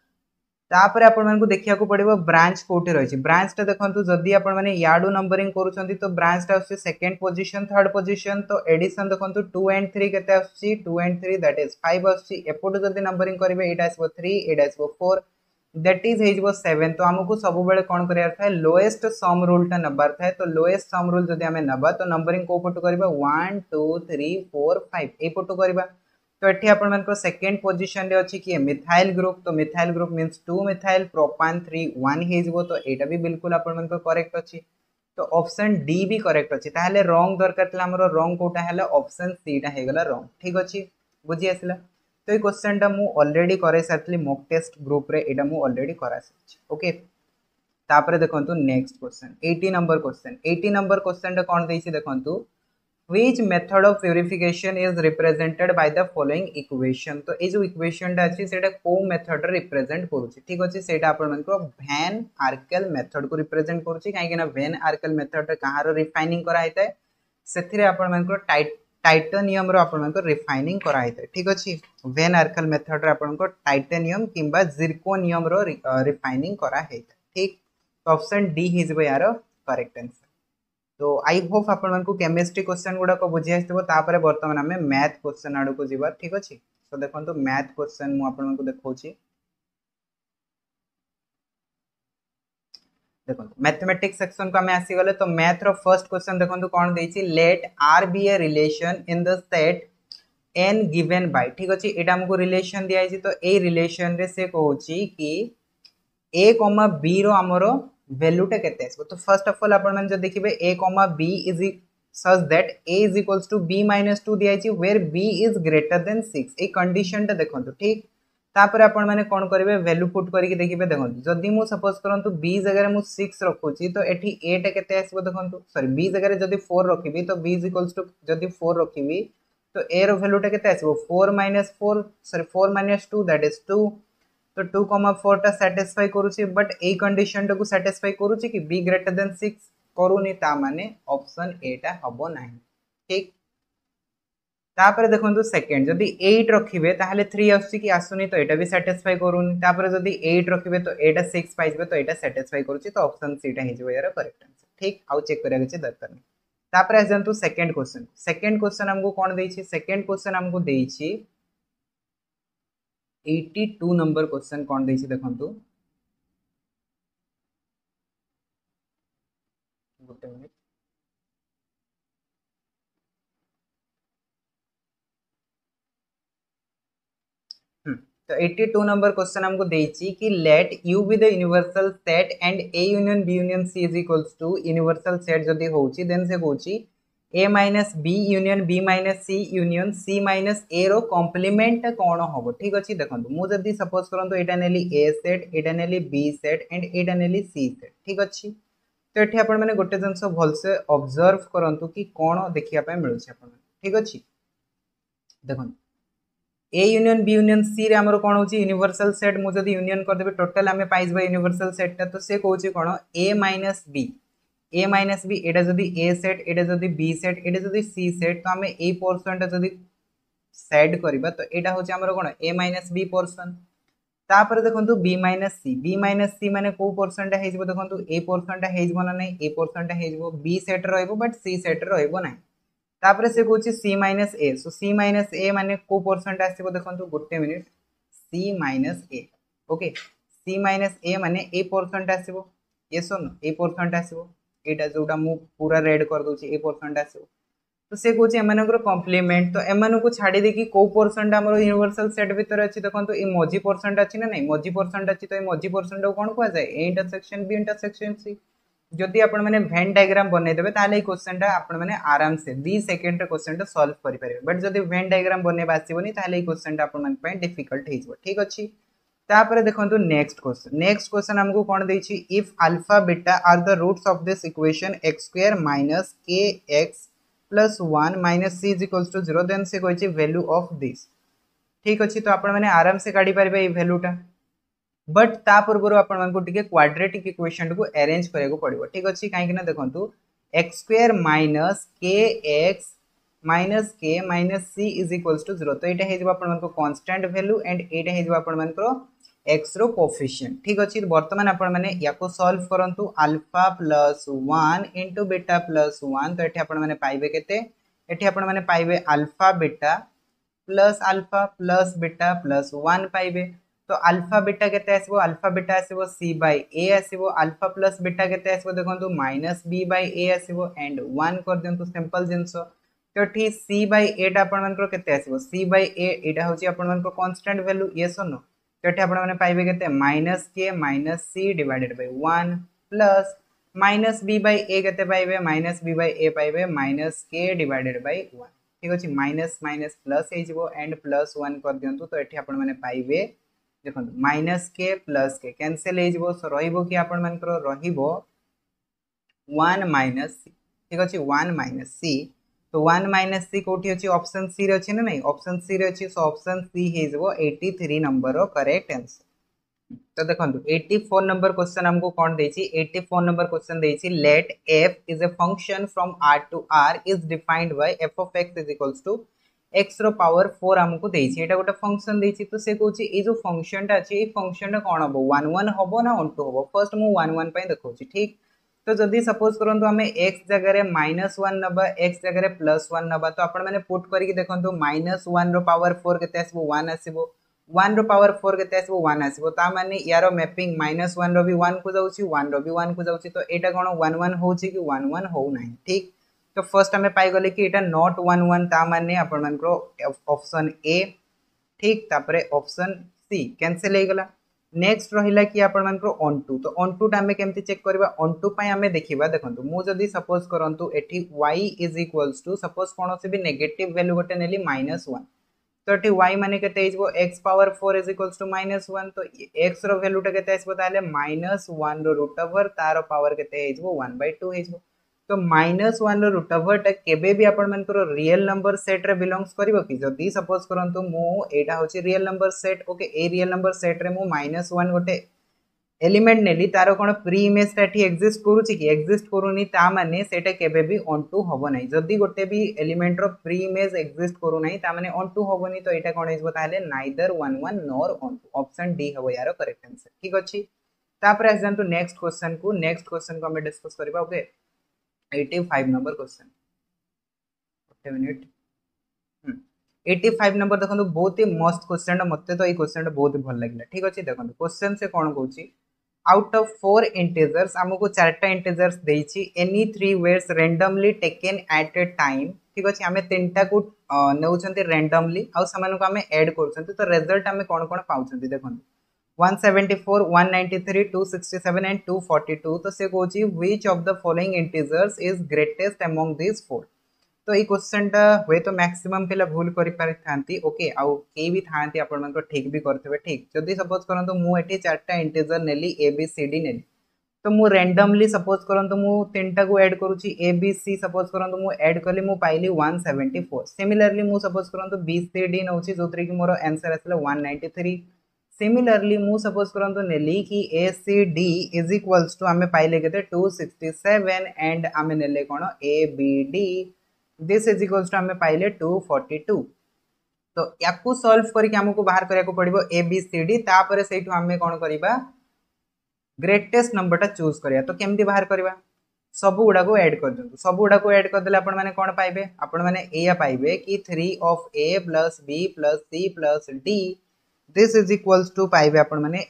तापर आपण मानकु देखिया को पड़िबो ब्रांच कोठी रहिछि ब्रांच टा देखंतु जदी आपण माने याडू नंबरिंग करूचंती तो ब्रांच टा आसी सेकंड पोजीशन थर्ड पोजीशन। तो एडिशन देखंतु 2 एंड 3 केते आसी 2 एंड 3 दैट इज 5 आसी एपोटो जदी नंबरिंग करिवे एटा आसीबो 3 एटा आसीबो 4 दैट इज हेजिबो 7। तो हमकु सब बेले कोन करियार थाए लोएस्ट सम रूल टा नंबर थाए। तो लोएस्ट सम रूल जदी हमें नबा तो नंबरिंग को फोटो करबा 1 2 3 4 5 ए फोटो करबा। तो एठी आपण मानको सेकंड पोजीशन रे अछि कि मिथाइल ग्रुप तो methyl group means 2 methyl propane 3 1 हेजबो तो एटा भी बिल्कुल आपण मानको करेक्ट अछि। तो ऑप्शन डी भी करेक्ट अछि ताहले रॉन्ग दरकार तला हमरो रॉन्ग कोटा हैला ऑप्शन सी टा हेगला रॉन्ग ठीक अछि बुझी आसला। तो ए क्वेश्चन टा मु ऑलरेडी करे साथली मॉक टेस्ट ग्रुप रे एटा मु ऑलरेडी करा सछि ओके। तापरे देखंतु नेक्स्ट क्वेश्चन 80 नंबर क्वेश्चन टा कोन देछि देखंतु which method of purification is represented by the following equation। तो ए जो इक्वेशन टा अछि सेटा को मेथड रे रिप्रेजेंट करूछि ठीक अछि सेटा आपण मानको वैन आर्केल मेथड को रिप्रेजेंट करूछि काहे कि ना वैन आर्केल मेथड रे कहारो रिफाइनिंग करा हेतै सेथिरे आपण मानको टाइटेनियम रो आपण मानको रिफाइनिंग करा हेतै ठीक अछि। वैन आर्केल मेथड रे आपण मानको टाइटेनियम किंबा जिरकोनियम रो रिफाइनिंग करा हेतै ठीक। तो ऑप्शन डी हिजबो यार करेक्ट आंसर। तो आई होप आपण मानकु केमिस्ट्री क्वेश्चन गुडा को बुझी आइतबो तापरे वर्तमान हमें मैथ क्वेश्चन आडू को जीवा ठीक अछि। तो देखंतु मैथ क्वेश्चन मु आपण मानकु देखौछि देखंतु मैथमेटिक्स सेक्शन को हमें आसी गले। तो मैथ रो फर्स्ट क्वेश्चन देखंतु कोन देछि let R be a relation in the set n given by ठीक अछि एटा हमको रिलेशन दिया आइछि। तो ए रिलेशन रे से कहउछि कि a, b रो हमरो वैल्यूटा केते आसबो तो फर्स्ट ऑफ ऑल आपण जो देखिबे a b is such that a is equals to b minus 2 दिया छी where b is greater than 6 ए कंडीशन टा देखंतु ठीक तापर आपण माने कोन करिवे वैल्यू पुट करिके देखिबे देखंतु जदी मु सपोज करंतु b जगह मु 6 रखुची तो एठी a टा केते आसबो देखंतु सॉरी b जगह जदी 4 रखिबी तो b is equals to जदी 4 रखिबी तो a रो वैल्यू टा केते आसबो 4 minus 4 sorry 4 minus 2 that is 2 तो 2,4 टा सैटिस्फाई करूची बट ए कंडीशन टा को सैटिस्फाई करूची कि b ग्रेटर देन 6 करूनी ता माने ऑप्शन ए टा हबो नाही ठीक तापर देखंतु सेकंड जदी 8 रखिबे ताहले 3 आसुची कि आसुनी तो एटा भी सैटिस्फाई करूनी तापर जदी 8 रखिबे तो एटा 6 पाइबे तो एटा सैटिस्फाई करूची तो ऑप्शन सी टा हिजबो यार करेक्ट आंसर ठीक आउ चेक करिया किछ दरकार नै तापर आजंतु सेकंड क्वेश्चन हमको कोन देइछि सेकंड क्वेश्चन हमको देइछि 82 नंबर क्वेश्चन कोन देइछि देखंतु गुटे मिनिट तो 82 नंबर क्वेश्चन हमको देइछि कि let u be the universal set and a union b union c is equals to universal set जदी होउछि देन से होउछि a minus b union b minus c union c minus a रो complement कोन होबो ठीक अछि देखंतु मु जदी सपोज करंतु एटा नेली a set Etah Nelly b set and Etah Nelly c set ठीक अछि तो एठी आपण माने गोटे जंस भलसे ऑब्जर्व करंतु कि कोन देखिया पय मिलुछि आपण ठीक अछि देखंतु A union B union C रे हमरो कोन होची यूनिवर्सल सेट मु जदी यूनियन कर देबे टोटल हमें पाइजबा यूनिवर्सल सेट ता तो से कहउची कोन ए माइनस बी एटा जदी ए सेट एटा जदी बी सेट एटा जदी सी सेट तो हमें ए पोर्शन ता जदी सेट करबा तो एटा होची हमरो कोन ए माइनस बी पोर्शन तापर देखंतु बी माइनस सी माने को पोर्शन ता हेजबो देखंतु ए पोर्शन ता हेजबो ना नै ए पोर्शन ता हेजबो बी सेट रहइबो बट सी सेट रहइबो नै तापर से कहउची c minus a so c minus a माने को परसेंट आसीबो देखंतु गुटे minute c minus a okay c minus a माने a परसेंट आसीबो ये सुन a परसेंट आसीबो एटा जोटा मु पूरा रेड कर दोची a परसेंट आसीबो तो से कहउची एमानकर कॉम्प्लीमेंट तो एमानो को छाडी देकी को परसेंट हमरो यूनिवर्सल सेट भीतर अछि देखंतु ए मजी परसेंट अछि ना नै मजी परसेंट अछि तो ए मजी परसेंट को कोन कहै जाय a intersection b intersection c जदि आपण माने वेन डायग्राम बनै देबे ताले ई क्वेश्चन टा आपण माने आराम से 2 सेकंड रे क्वेश्चन टा सॉल्व करि परिबे बट जदि वेन डायग्राम बनै बासिबोनी ताले ई क्वेश्चन टा आपण माने पय डिफिकल्ट हेजबो ठीक अछि तापर देखंतु नेक्स्ट क्वेश्चन हमको कोन दैछि if alpha beta are the roots of this equation x² minus kx plus 1 minus c is equals to 0 then से कहछि वैल्यू ऑफ दिस ठीक अछि तो आपण माने आराम से काढी परिबे ई वैल्यू टा बट ता पूर्व आपण को टिके क्वाड्रेटिक इक्वेशन को अरेंज करैको पड़िबो ठीक अछि काहे कि ना देखंतु x² minus kx minus k minus c is equals to 0 तो एटा हे जबा आपण को कांस्टेंट वैल्यू एंड एटा हे जबा आपण को x रो कोएफिशिएंट ठीक अछि वर्तमान आपण माने याको सॉल्व करंतु alpha plus 1 into beta plus 1 तो एठी आपण माने पाइबे केते एठी आपण माने पाइबे अल्फा प्लस बीटा प्लस 1 पाइबे तो अल्फा बीटा केते आसीबो अल्फा बीटा आसीबो c बाय a आसीबो अल्फा प्लस बीटा केते आसीबो देखंतु माइनस b बाय a आसीबो एंड 1 कर देंतु सिंपल जिंस तो ठी c बाय a टा आपण मानकर केते आसीबो c बाय a एटा होची आपण मानकर कांस्टेंट वैल्यू यस और नो तो एटा आपण माने पाइबे केते minus k minus c divided by 1 plus minus b by a केते पाइबे माइनस b बाय a पाइबे माइनस k डिवाइडेड बाय 1 ठीक अछि माइनस माइनस प्लस हे जिवो एंड प्लस 1 कर देंतु तो एठी आपण माने पाइबे देखो माइनस के प्लस के कैंसिल हो रहिबो कि आपण मानकर रहिबो 1 माइनस सी ठीक अछि 1 माइनस सी तो 1 माइनस सी कोठी अछि ऑप्शन सी रे अछि ना नहीं ऑप्शन सी रे अछि सो ऑप्शन सी हे जबो 83 नंबर रो करेक्ट आंसर तो देखंतु 84 नंबर क्वेश्चन हमको कोन देछि 84 नंबर क्वेश्चन देछि let f is a function from r to r is defined by f of x is equals to x रो पावर 4 हमको देछि एटा गोटे फंक्शन देछि तो से कहउछि ए जो फंक्शन टा अछि ए फंक्शन टा कोन हबो 1 1 हबो ना 1 2 हबो फर्स्ट मु 1 1 पय देखौछि ठीक तो जदी सपोज करंतु हमें x जगह रे -1 नबा x जगह रे +1 नबा तो आपण माने पुट करिक देखंतु -1 रो पावर 4 केते आसीबो 1 आसीबो 1 रो पावर 4 केते आसीबो 1 आसीबो ता माने यारो मैपिंग -1 रो भी 1 को जाउछि 1 रो भी 1 को जाउछि तो एटा कोन 1 1 होछि कि 1 1 हो नाही ठीक तो फर्स्ट हमें पाई गले कि एटा नॉट 1 1 ता माने आपण मानकरो ऑप्शन ए ठीक तापरे ऑप्शन सी कैंसिल हे गला नेक्स्ट रहिला कि आपण मानकर ऑन टू, तो ऑन टू आम केमती चेक करबा ऑन टू पई आमे देखिबा देखंतु मु जदी सपोज करंतु एठी y is equals to suppose कोन से भी नेगेटिव वैल्यू गोटे नेली -1, तो एठी y माने केते हिजबो x power 4 is equals to -1, तो x रो वैल्यू टा केते आसबो ताले -1 रो रूट ओवर तार पावर केते हिजबो 1/2 हिजबो। तो -1 रो रूट ओवर टा केबे भी आपण मानकर रियल नंबर सेट रे बिलोंग्स करिवो कि जदी सपोज करंतु मु एटा होची रियल नंबर सेट, ओके ए रियल नंबर सेट रे मु -1 गोटे एलिमेंट नेली तार कोन प्री इमेज ता एठी एग्जिस्ट करूची कि एग्जिस्ट करूनी, ता माने सेटा केबे भी ऑन टू होबो नै। जदी गोटे भी एलिमेंट रो प्री इमेज एग्जिस्ट करू नै ता माने ऑन टू होबोनी, तो एटा कोन हिजबो ताले neither 1 1 nor onto, option D हबो यार करेक्ट आंसर। ठीक अछि, तापर आस जानतु नेक्स्ट क्वेश्चन को हमें डिस्कस करबा। Okay 85 number question, 1 minute 85 number देखो बहुत ही मस्त क्वेश्चन, मत तो ये क्वेश्चन बहुत ही भल लगे। ठीक अच्छे देखो क्वेश्चन से कौन कौन आउट ऑफ 4 इंटीजर्स आमको 4टा इंटीजर्स देछि any 3 weights randomly taken at a time. ठीक अच्छे आम 3टा को नौचंती रैंडमली आउ समान को आम ऐड करछंती, तो रिजल्ट आम कौन कौन पाउछंती देखो 174 193 267 एंड 242। तो से कहूँ which of the following integers is greatest among this 4। तो ये क्वेश्चन टा हुए तो मैक्सिमम पिला भूल करि पारि थांती, ओके आउ के भी थांती आपण मन को ठीक भी करथबे। ठीक जदी सपोज करंतु मु एठी 4टा इंटीजर नेली ए बी सी डी नेली, तो मु रैंडमली सपोज करंतु मु 3टा को ऐड करूची ए बी सी, सपोज करंतु मु ऐड करली मु पाइली 174। सिमिलरली मु सपोज करंतु बी सी डी नउची जोतरे कि मोर आंसर आसला 193। सिमिलरली मु सपोज करंतु नेली कि A C D is equals to आमे पाइले केते 267 एंड आमे नेले कोन A B D this is equals to आमे पाइले 242। तो याकू सॉल्व करके हमको बाहर करिया को पड़िबो ए बी सी डी, तापर सेठू आमे कोन करिबा ग्रेटेस्ट नंबर टा चूज करिया। तो केमती बाहर करिबा सब गुडा को ऐड कर दंतु, सब गुडा को ऐड कर देले आपण माने कोन पाइबे, आपण माने एया पाइबे कि 3 of A plus B plus C plus D this is equals to पाइबे आपण माने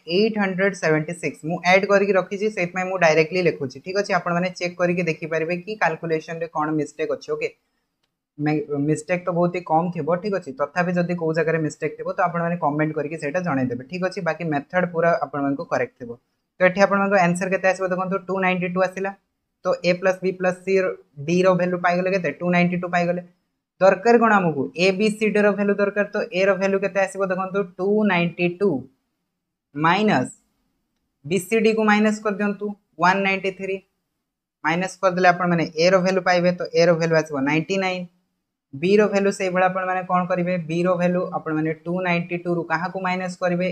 876। मु ऐड करके रखी छी सेट में मु डायरेक्टली लिखु छी। ठीक अछि, आपण माने चेक करके देखि पारिबे कि कैलकुलेशन रे कोन मिस्टेक अछि। ओके मिस्टेक तो बहुत ही कम थी। ठीक अच्छे तथापि जदि कौ जगह मिस्टेक थी तो आपने कमेंट करके जनईदेवे। ठीक अच्छे बाकी मेथड पूरा आपण करेक्ट थी। तो ये आप आंसर के देखो 292 आसला, तो A plus B plus C D value पाइगले के 292 पाइगले। दरकार कौन आमको ए बी सी डी रैल्यू दरकार, तो ए रैल्यू के देखो 292 माइनस बी सी डी को माइनस कर दिंतु 193 माइनस करदे आपने ए रैल्यू पाइबे, तो ए रैल्यू आसो 99। बी रो वैल्यू से भाई आपण माने कोन करिवे बी रो वैल्यू आपण माने 292 रु कहा को माइनस करिवे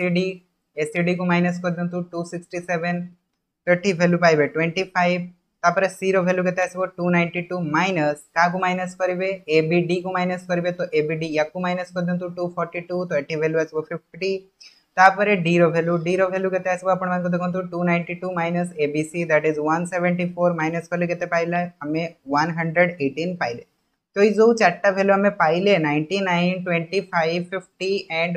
एसीडी को माइनस कर दंतु 267, तो एठी वैल्यू पाइबे 25। तापर सी रो वैल्यू केते आसबो 292 माइनस का को माइनस करिवे एबीडी को माइनस करिवे, तो एबीडी या को माइनस कर दंतु 242, तो एठी वैल्यू आसबो 50। तापर डी रो वैल्यू केते आसबो आपण माने देखंतु 292 minus ABC that is 174 minus करले केते पाइला हमें 118 पाइले। तो ये जो 4टा वैल्यू हमें पाइले 99 25 50 एंड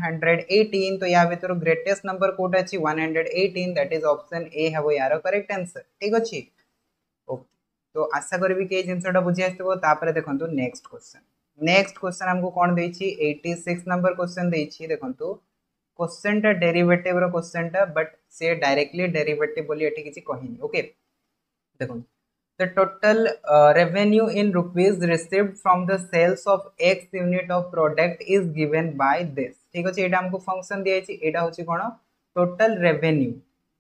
118, तो या भीतर ग्रेटेस्ट नंबर कोड अछि 118 दैट इज ऑप्शन ए हबो यार करेक्ट आंसर। ठीक अछि, ओके तो आशा करबी के जिंसटा बुझी आस्तबो। तापर देखंतु नेक्स्ट क्वेश्चन हमको कोन देछि 86 नंबर क्वेश्चन देछि। देखंतु क्वेश्चन टा डेरिवेटिव रो क्वेश्चन टा, बट से डायरेक्टली डेरिवेटिव बोली एठी किछि कहिनी। ओके देखंतु the total revenue in rupees received from the sales of x unit of product is given by this। ठीक अछि, एटा हमको फंक्शन दिया अछि, एटा होछि कोन टोटल रेवेन्यू।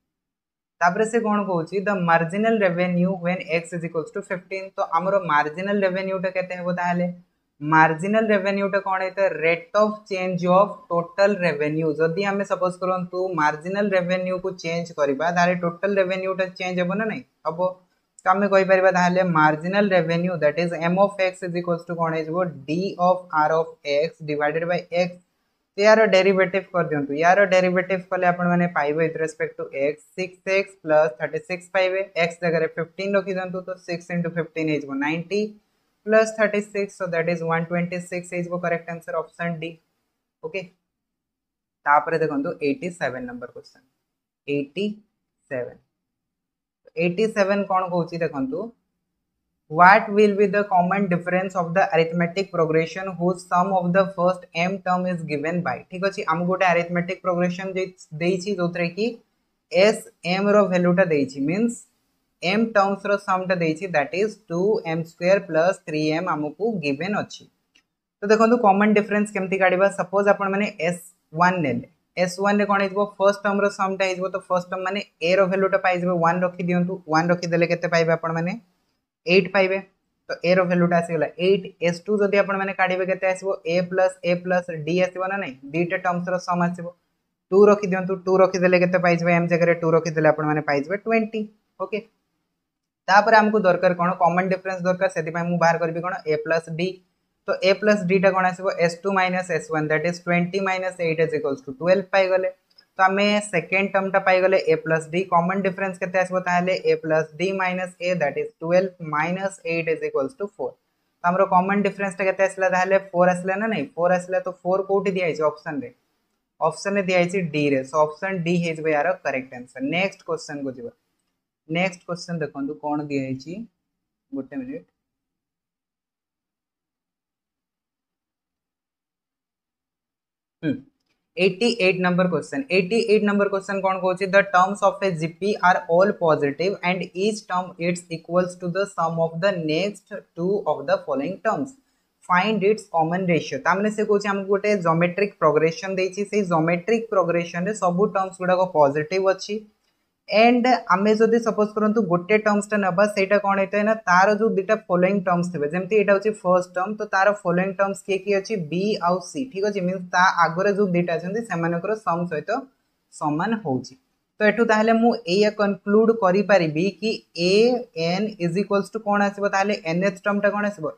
तापर से कोन कहूछि the marginal revenue when x is equals to 15। तो हमरो मार्जिनल रेवेन्यू टा केते हेबो ताहाले मार्जिनल रेवेन्यू टा कोन हेते rate of change of total revenue. जदि हमें सपोज करंतु मार्जिनल रेवेन्यू को चेंज करबा ताले टोटल रेवेन्यू टा चेंज हेबो ना नहीं हबो, तो आम कहीपर marginal revenue that is m of x is equals to कौन हो d of r of x divided by x. तो यार डेरिवेटिव कर दिंतु, यार डेरिवेटिव कले आपने पाइबे with respect to x 6x plus 36 पाइबे, एक्स जगह 15 रखी दिंतु, तो 6 into 15 is 90 plus 36, so that is 126 is correct answer option D. Okay तापर देखंतु 87 नंबर क्वेश्चन 87 87 कौन कहूँ देखु What will be the common difference of the arithmetic progression whose sum of the first m term is given by? ठीक अछि हम गोटे arithmetic progression देइछि जोतरे कि s m रो वैल्यूटा देइछि मींस m टर्म्स रो सम टा देइछि that is 2m square plus 3m हमकु गिवन अछि। तो देखो कॉमन डिफरेंस केमती काढिबा सपोज आपण माने s1 नेले s1 रे कोन हिजबो फर्स्ट टर्म रो सम टा हिजबो तो फर्स्ट टर्म माने a रो वैल्यू टा पाइ जबो 1 रखि दियंतु 1 रखि देले केते पाइबे आपण माने 8 पाइबे। तो a रो वैल्यूटा आसीगला 8 s2 जदि आपण माने काढिबे केते आसीबो a प्लस d आसीबो ना नै दीटा टर्म्स रो सम आसीबो 2 रखि दियंतु 2 रखि देले केते पाइ जबे m जगह रे 2 रखि देले आपण माने पाइ जबे 20। ओके तापर हमको दरकार कोन कॉमन डिफरेंस दरकार सेति पय मु बाहर करबी कोन a प्लस d। तो a प्लस d टा कोन आसीबो s2 minus s1 that is 20 minus 8 is equals to 12 पाइ गले। तो आमे सेकंड टर्म टा पाई गले a plus d common difference केते आसबो ताहले a plus d minus a that is 12 minus 8 is equals to 4। तो हमरो कॉमन डिफरेंस टा केते आसला ताहले 4 आसला ना नहीं 4 आसला तो 4 कोठी दिया है ऑप्शन रे दिया है d रे सो ऑप्शन d हे जबे यार करेक्ट आंसर। नेक्स्ट क्वेश्चन को जिबा नेक्स्ट क्वेश्चन देखंतु कोन दिया है गोटे minute 88 number question 88 number question कौन कहूँ the terms of a GP are all positive and each term is equals to the sum of the next two of the following terms find its common ratio तामने से कहूँ हमको गोटे geometric progression देइछि से geometric progression रे सब terms गुडा को positive अछि and आमे जदि सपोज करंतु गोटे टर्म्स टा नबा सेटा कोन हेतै ना तार जो दुटा फॉलोइंग टर्म्स थिबे जेमति एटा होची फर्स्ट टर्म तो तार फॉलोइंग टर्म्स के अछि b आउ c ठीक अछि मींस ता आगरे जो दुटा अछंती सेमानकर सम सहित समान होउची। तो एठु ताहले मु एया कंक्लूड करि परिबी कि a n is equals to कोन आसीबो ताहले nth टर्म टा कोन आसीबो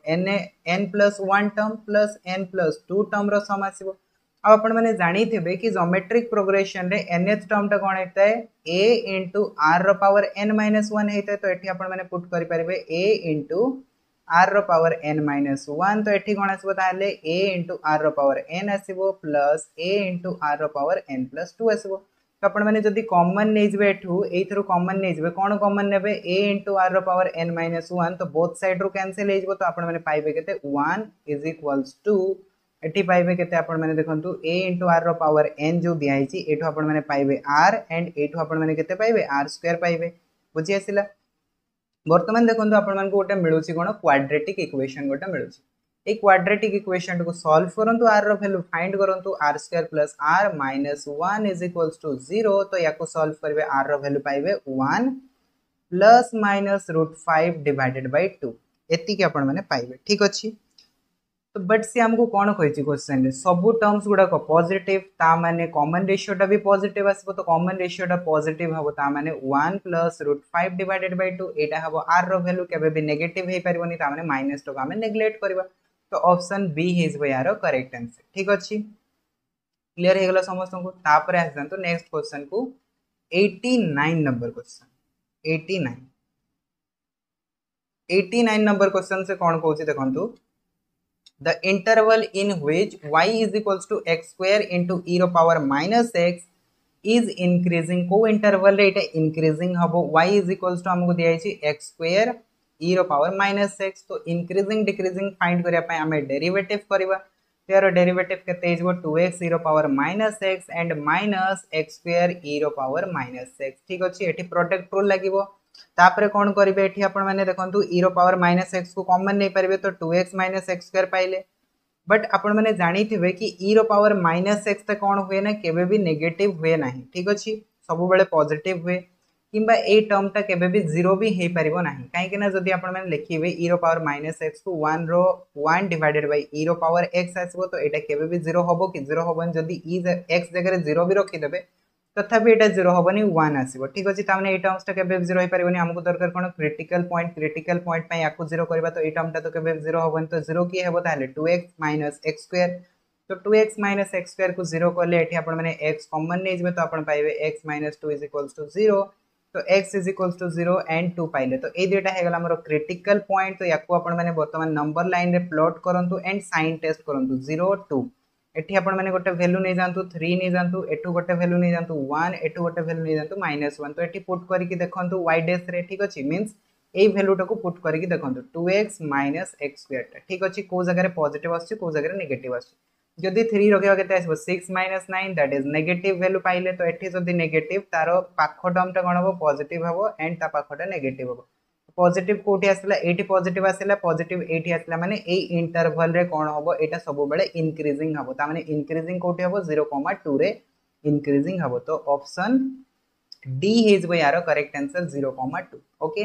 n plus 1 term plus n plus 2 term रो सम आसीबो। अब आपण माने जानी थिबे कि ज्योमेट्रिक प्रोग्रेशन रे nth टर्म टा कोन हेतै a into r रो पावर n minus 1 हेतै। तो एठी आपण माने पुट करि परिबे a into r रो पावर n minus 1 तो एठी कोन आसीबो ताले a into r रो पावर n आसीबो प्लस a into r रो पावर n plus 2 आसीबो। तो आपण माने जदी कॉमन नै जबे एठू एथरो कॉमन नै जबे कोन कॉमन नेबे a into r रो पावर n minus 1 तो बोथ साइड रो कैंसिल हे जबो तो आपण माने पाइबे केते 1 is equals to एठी पाइबे केते आपण माने देखंतु a into r रो पावर n जो दिया हिची एठो आपण माने पाइबे r एंड एठो आपण माने केते पाइबे r स्क्वायर पाइबे बुझी आसिला। वर्तमान देखंतु आपण मानको गोटे मिलुची कोन क्वाड्रेटिक इक्वेशन गोटे मिलुची ए क्वाड्रेटिक इक्वेशन को सॉल्व करंतु r रो वैल्यू फाइंड करंतु r square plus r minus 1 is equals to 0। तो याको सॉल्व करबे r रो वैल्यू पाइबे 1 प्लस माइनस √5 डिवाइडेड बाय 2 एति के आपण माने पाइबे ठीक अछि। तो बट से हमको कौन कही क्वेश्चन रे सब टर्म्स गुड़ाक पॉजिटिव ता माने कॉमन रेशियोटा भी पॉजिटिव आसबो। तो कॉमन रेशियोटा पॉजिटिव हबो ता माने 1 प्लस √5 डिवाइडेड बाय 2 एटा हबो r रो वैल्यू केबे भी नेगेटिव हे परबोनी ता माने माइनस तो हमें नेग्लेक्ट करबा। तो ऑप्शन बी इज यार करेक्ट आंसर ठीक अछि। क्लियर हे गेला समस्त को तापर आसन तो नेक्स्ट क्वेश्चन को 89 नंबर क्वेश्चन 89 नंबर क्वेश्चन से कौन कहूची देखंतु the interval in which y is equals to x square into e रो power minus x is increasing को interval रे एटा increasing हबो y is equals to हमको दिया है x square e रो power minus x। तो increasing decreasing फाइंड करिया पय हमें डेरिवेटिव करबा तेरो डेरिवेटिव केते हिजबो 2x e रो power minus x and minus x square e रो power minus x ठीक अछि। एठी प्रोडक्ट रूल लागिवो तापरे कोन करिवे एठी आपण माने देखंतु e रो पावर माइनस x को कॉमन नै परिबे तो 2x माइनस x स्क्वायर पाइले। बट आपण माने जानि थिबे कि e रो पावर माइनस x त कोन होय ना केबे भी नेगेटिव होय नाही ठीक अछि सब बेले पॉजिटिव होय किबा ए टर्म ता केबे भी जीरो भी हे परिबो नाही काहे कि ना जदी आपण माने लिखिबे e रो पावर माइनस x को 1 रो 1 डिवाइडेड बाय e रो पावर x आसीबो तो एटा केबे भी जीरो होबो कि जीरो होबन जदी e x जगह रे जीरो भी रखि देबे तथापि एटा जीरो होबनी 1 आसीबो ठीक अछि। तामने ए टर्म्स ता केबे जीरो हे परिबोनी हमको दरकार कोन क्रिटिकल पॉइंट पय याको जीरो करबा तो ए टर्म ता तो केबे जीरो होबन तो जीरो की हेबो ताले 2x माइनस x स्क्वायर। तो 2x माइनस x स्क्वायर को जीरो करले एठी आपण माने x कॉमन नै जबे तो आपण पाइबे x minus 2 is equals to 0। तो x is equals to 0 and 2 पाइले तो ए दुटा हे गला हमरो क्रिटिकल पॉइंट। तो याको आपण माने वर्तमान नंबर लाइन रे प्लॉट करंतु एंड साइन टेस्ट करंतु 0 2 एठी आपण माने गोटे वैल्यू नै जानतु 3 नै जानतु एठु गोटे वैल्यू नै जानतु 1 एठु गोटे वैल्यू नै जानतु -1 तो एठी पुट करी कि देखंतु y डैश रे ठीक अछि मींस ए वैल्यूटा को पुट करके देखंतु 2x - x स्क्वायर ठीक अछि को जगह रे पॉजिटिव आछि को जगह रे नेगेटिव आछि जदि 3 रखिबा केते आसीबो 6 - 9 दैट इज नेगेटिव वैल्यू पाइले तो एठी जदि नेगेटिव तारो पाखो टर्म टा कोन हबो पॉजिटिव हबो एंड ता पाखोटा नेगेटिव हबो पॉजिटिव कोठी आसला एठी पॉजिटिव आसला पॉजिटिव एठी आसला माने ए इंटरवल रे कोन हबो एटा सब बेले इंक्रीजिंग हबो ता माने इंक्रीजिंग कोठी हबो 0,2 रे इंक्रीजिंग हबो तो ऑप्शन डी हेजबो यार करेक्ट आंसर 0,2 ओके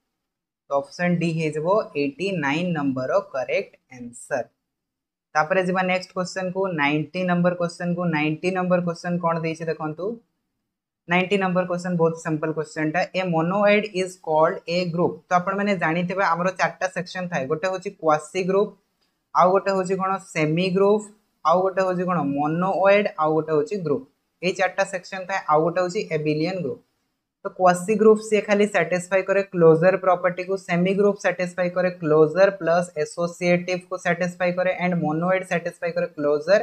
तो ऑप्शन डी हेजबो 89 नंबर रो करेक्ट आंसर तापरे जिबा नेक्स्ट क्वेश्चन को 90 नंबर क्वेश्चन को 90 नंबर क्वेश्चन कोन देछि देखंतु 90 नंबर क्वेश्चन बहुत सिंपल क्वेश्चन टा a monoid is called a group तो आपण माने जानिथिबा हमरो चारटा सेक्शन थाए गोटे होची क्वासी ग्रुप आउ गोटे होची कोन सेमी ग्रुप आउ गोटे होची कोन मोनोएड आउ गोटे होची ग्रुप ए चारटा सेक्शन थाए आउ गोटे होची एबिलियन ग्रुप तो क्वासी ग्रुप से खाली सैटिस्फाई करे क्लोजर प्रॉपर्टी को सेमी ग्रुप सैटिस्फाई करे क्लोजर प्लस एसोसिएटिव को सैटिस्फाई करे एंड मोनोएड सैटिस्फाई करे क्लोजर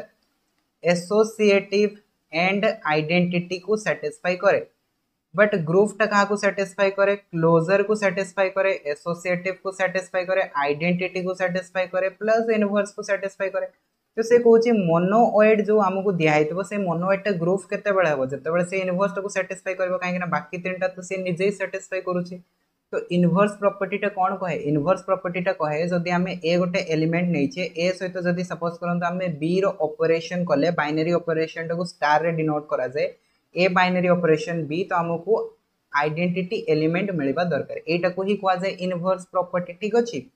एसोसिएटिव एंड आइडेंटिटी को सैटिस्फाई करे बट ग्रुप टा कहा को सैटिस्फाई करे क्लोजर को सैटिस्फाई करे एसोसिएटिव को सैटिस्फाई करे आइडेंटिटी को सैटिस्फाई करे प्लस इनवर्स को सैटिस्फाई करे तो से कहूँ मोनोएड जो आमको दिखाई से मोनोएड ग्रुप केते बेले हम जिते से इनवर्स को सैटिस्फाई कर कहीं बाकी तीन टा तो सी निजे ही सैटिस्फाई करुच्ची तो इनवर्स प्रॉपर्टीटा कौन कहे इनवर्स प्रॉपर्टीटा कहे जदि आम ए गोटे एलिमेंट नहीं ए सहित जदि सपोज करंतु आम बी रो ऑपरेशन कले बाइनरी ऑपरेशन को स्टार रे डिनोट करा जाए ए बाइनरी ऑपरेशन बी तो आमको आइडेंटिटी एलिमेंट मिलवा दरकार एटा को ही कहा जाए इनवर्स प्रॉपर्टी ठीक अछि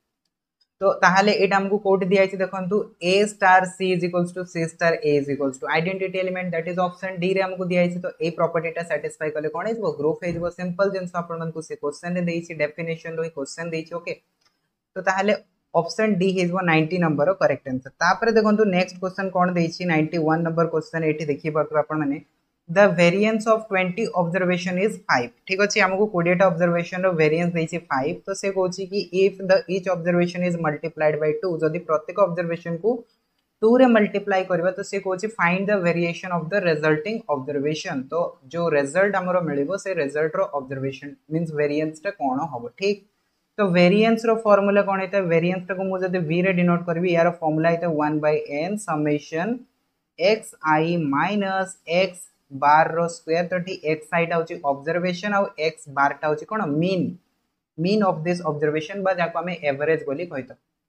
तो ताहले एटा हमको कोड दिया है देखंतु a star c is equals to c star a is equals to identity element that is option D रे हमको दिया है तो ए प्रॉपर्टीटा सैटिस्फाई करले कोन है वो ग्रुप है वो सिंपल जिंस आपण मन को से क्वेश्चन रे देई छी डेफिनेशन रो क्वेश्चन देई छी ओके तो ताहले ऑप्शन डी इज वो 90 नंबर रो करेक्ट आंसर तापर देखंतु नेक्स्ट क्वेश्चन कोन देई छी 91 नंबर क्वेश्चन एठी देखि परतु आपण माने the variance of 20 observation is 5 ठीक अछि हमको 20 टा ऑब्जर्वेशन रो वेरिएंस देई छी 5 तो से कहूची कि if the each observation is multiplied by 2 जदि प्रत्येक ऑब्जर्वेशन को 2 रे मल्टीप्लाई करबा तो से कहूची find the variation of the resulting observation तो जो रिजल्ट हमरो मिलिबो से रिजल्ट रो ऑब्जर्वेशन मींस वेरिएंस टा कोन होबो ठीक तो वेरिएंस रो फार्मूला कोन हेता वेरिएंस टा को मु जदि v रे डिनोट करबी यार फार्मूला हेता 1/n summation xi minus x bar रो स्क्वायर तो ठीक x साइड आउची ऑब्जर्वेशन और x बार टा आउची कोन मीन ऑफ दिस ऑब्जर्वेशन बा जाको हमें एवरेज बोली कहतो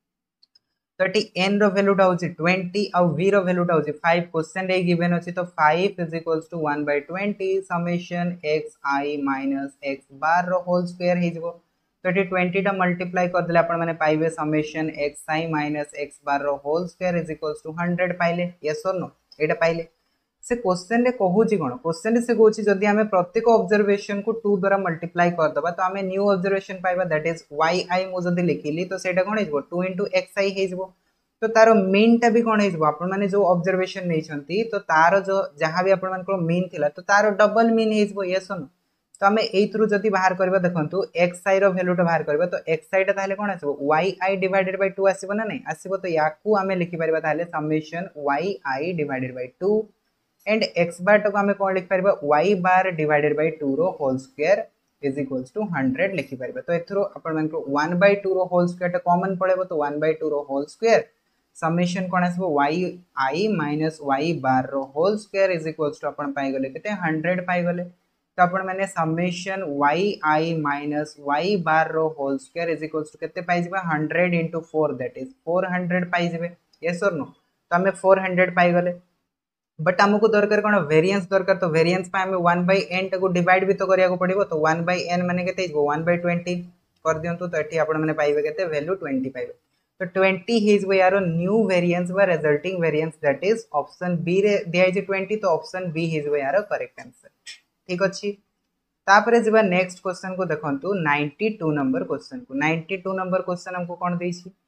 तो ठीक n रो वैल्यू टा आउची 20 और v रो वैल्यू टा आउची 5 क्वेश्चन रे गिवन अछि तो 5 is equals to 1/20 summation xi minus x bar रो होल स्क्वायर हे जबो तो ठीक 20 टा मल्टीप्लाई कर देले आपण माने पाइबे summation xi minus x bar रो whole square is equals to 100 पाइले यस और नो एटा पाइले से क्वेश्चन रे कहूची कोन क्वेश्चन से कहूची जदि हमें प्रत्येक ऑब्जर्वेशन को 2 द्वारा मल्टीप्लाई कर दबा तो हमें न्यू ऑब्जर्वेशन पाइबा दैट इज yi मु जदि लिखिली तो सेटा कोन हेजबो 2 * xi हेजबो तो तारो मीन टा भी कोन हेजबो आपण माने जो ऑब्जर्वेशन नै छंती तो तारो जो जहां भी आपण मान को मीन थिला तो तारो डबल मीन हेजबो यस नो तो हमें एई थ्रू जदि बाहर करबा देखंतु xi रो वैल्यू टा बाहर करबा तो xi टा ताले कोन आसीबो yi डिवाइडेड बाय 2 आसीबो ना नै आसीबो तो याकू हमें लिखि परबा ताले summation yi divided by 2 and x bar को हमें कौन लिख पारिबा y बार डिवाइडेड बाय 2 रो whole square is equals to 100 लिखि पारिबा तो एथरो अपन मन को 1/2 रो होल स्क्वायर टा कॉमन पड़ेबो तो 1/2 रो होल स्क्वायर समेशन कोन आसबो yi माइनस y बार रो whole square is equals to अपन पाई गले केते 100 पाई गले तो अपन माने summation yi minus y bar रो whole square is equals to केते पाई जिबा 100 * 4 दैट इज 400 पाई जिबे यस और नो तो हमें 400 पाई गले बट हमको दरकार कोन वेरिएंस दरकार तो वेरिएंस पे हमें 1/n को डिवाइड भी तो करिया को पड़िबो तो 1/n माने केते 1/20 कर दियंतु तो एठी आपण माने पाइबे केते वैल्यू 20 पाइबे तो 20 हिज वे यारो न्यू वेरिएंस व resulting variance that is option B रे दिया जे 20 तो ऑप्शन बी हिज वे यारो करेक्ट आंसर ठीक अछि तापरे जेबा नेक्स्ट क्वेश्चन को देखंतु 92 नंबर क्वेश्चन को 92 नंबर क्वेश्चन हमको कोन देई छी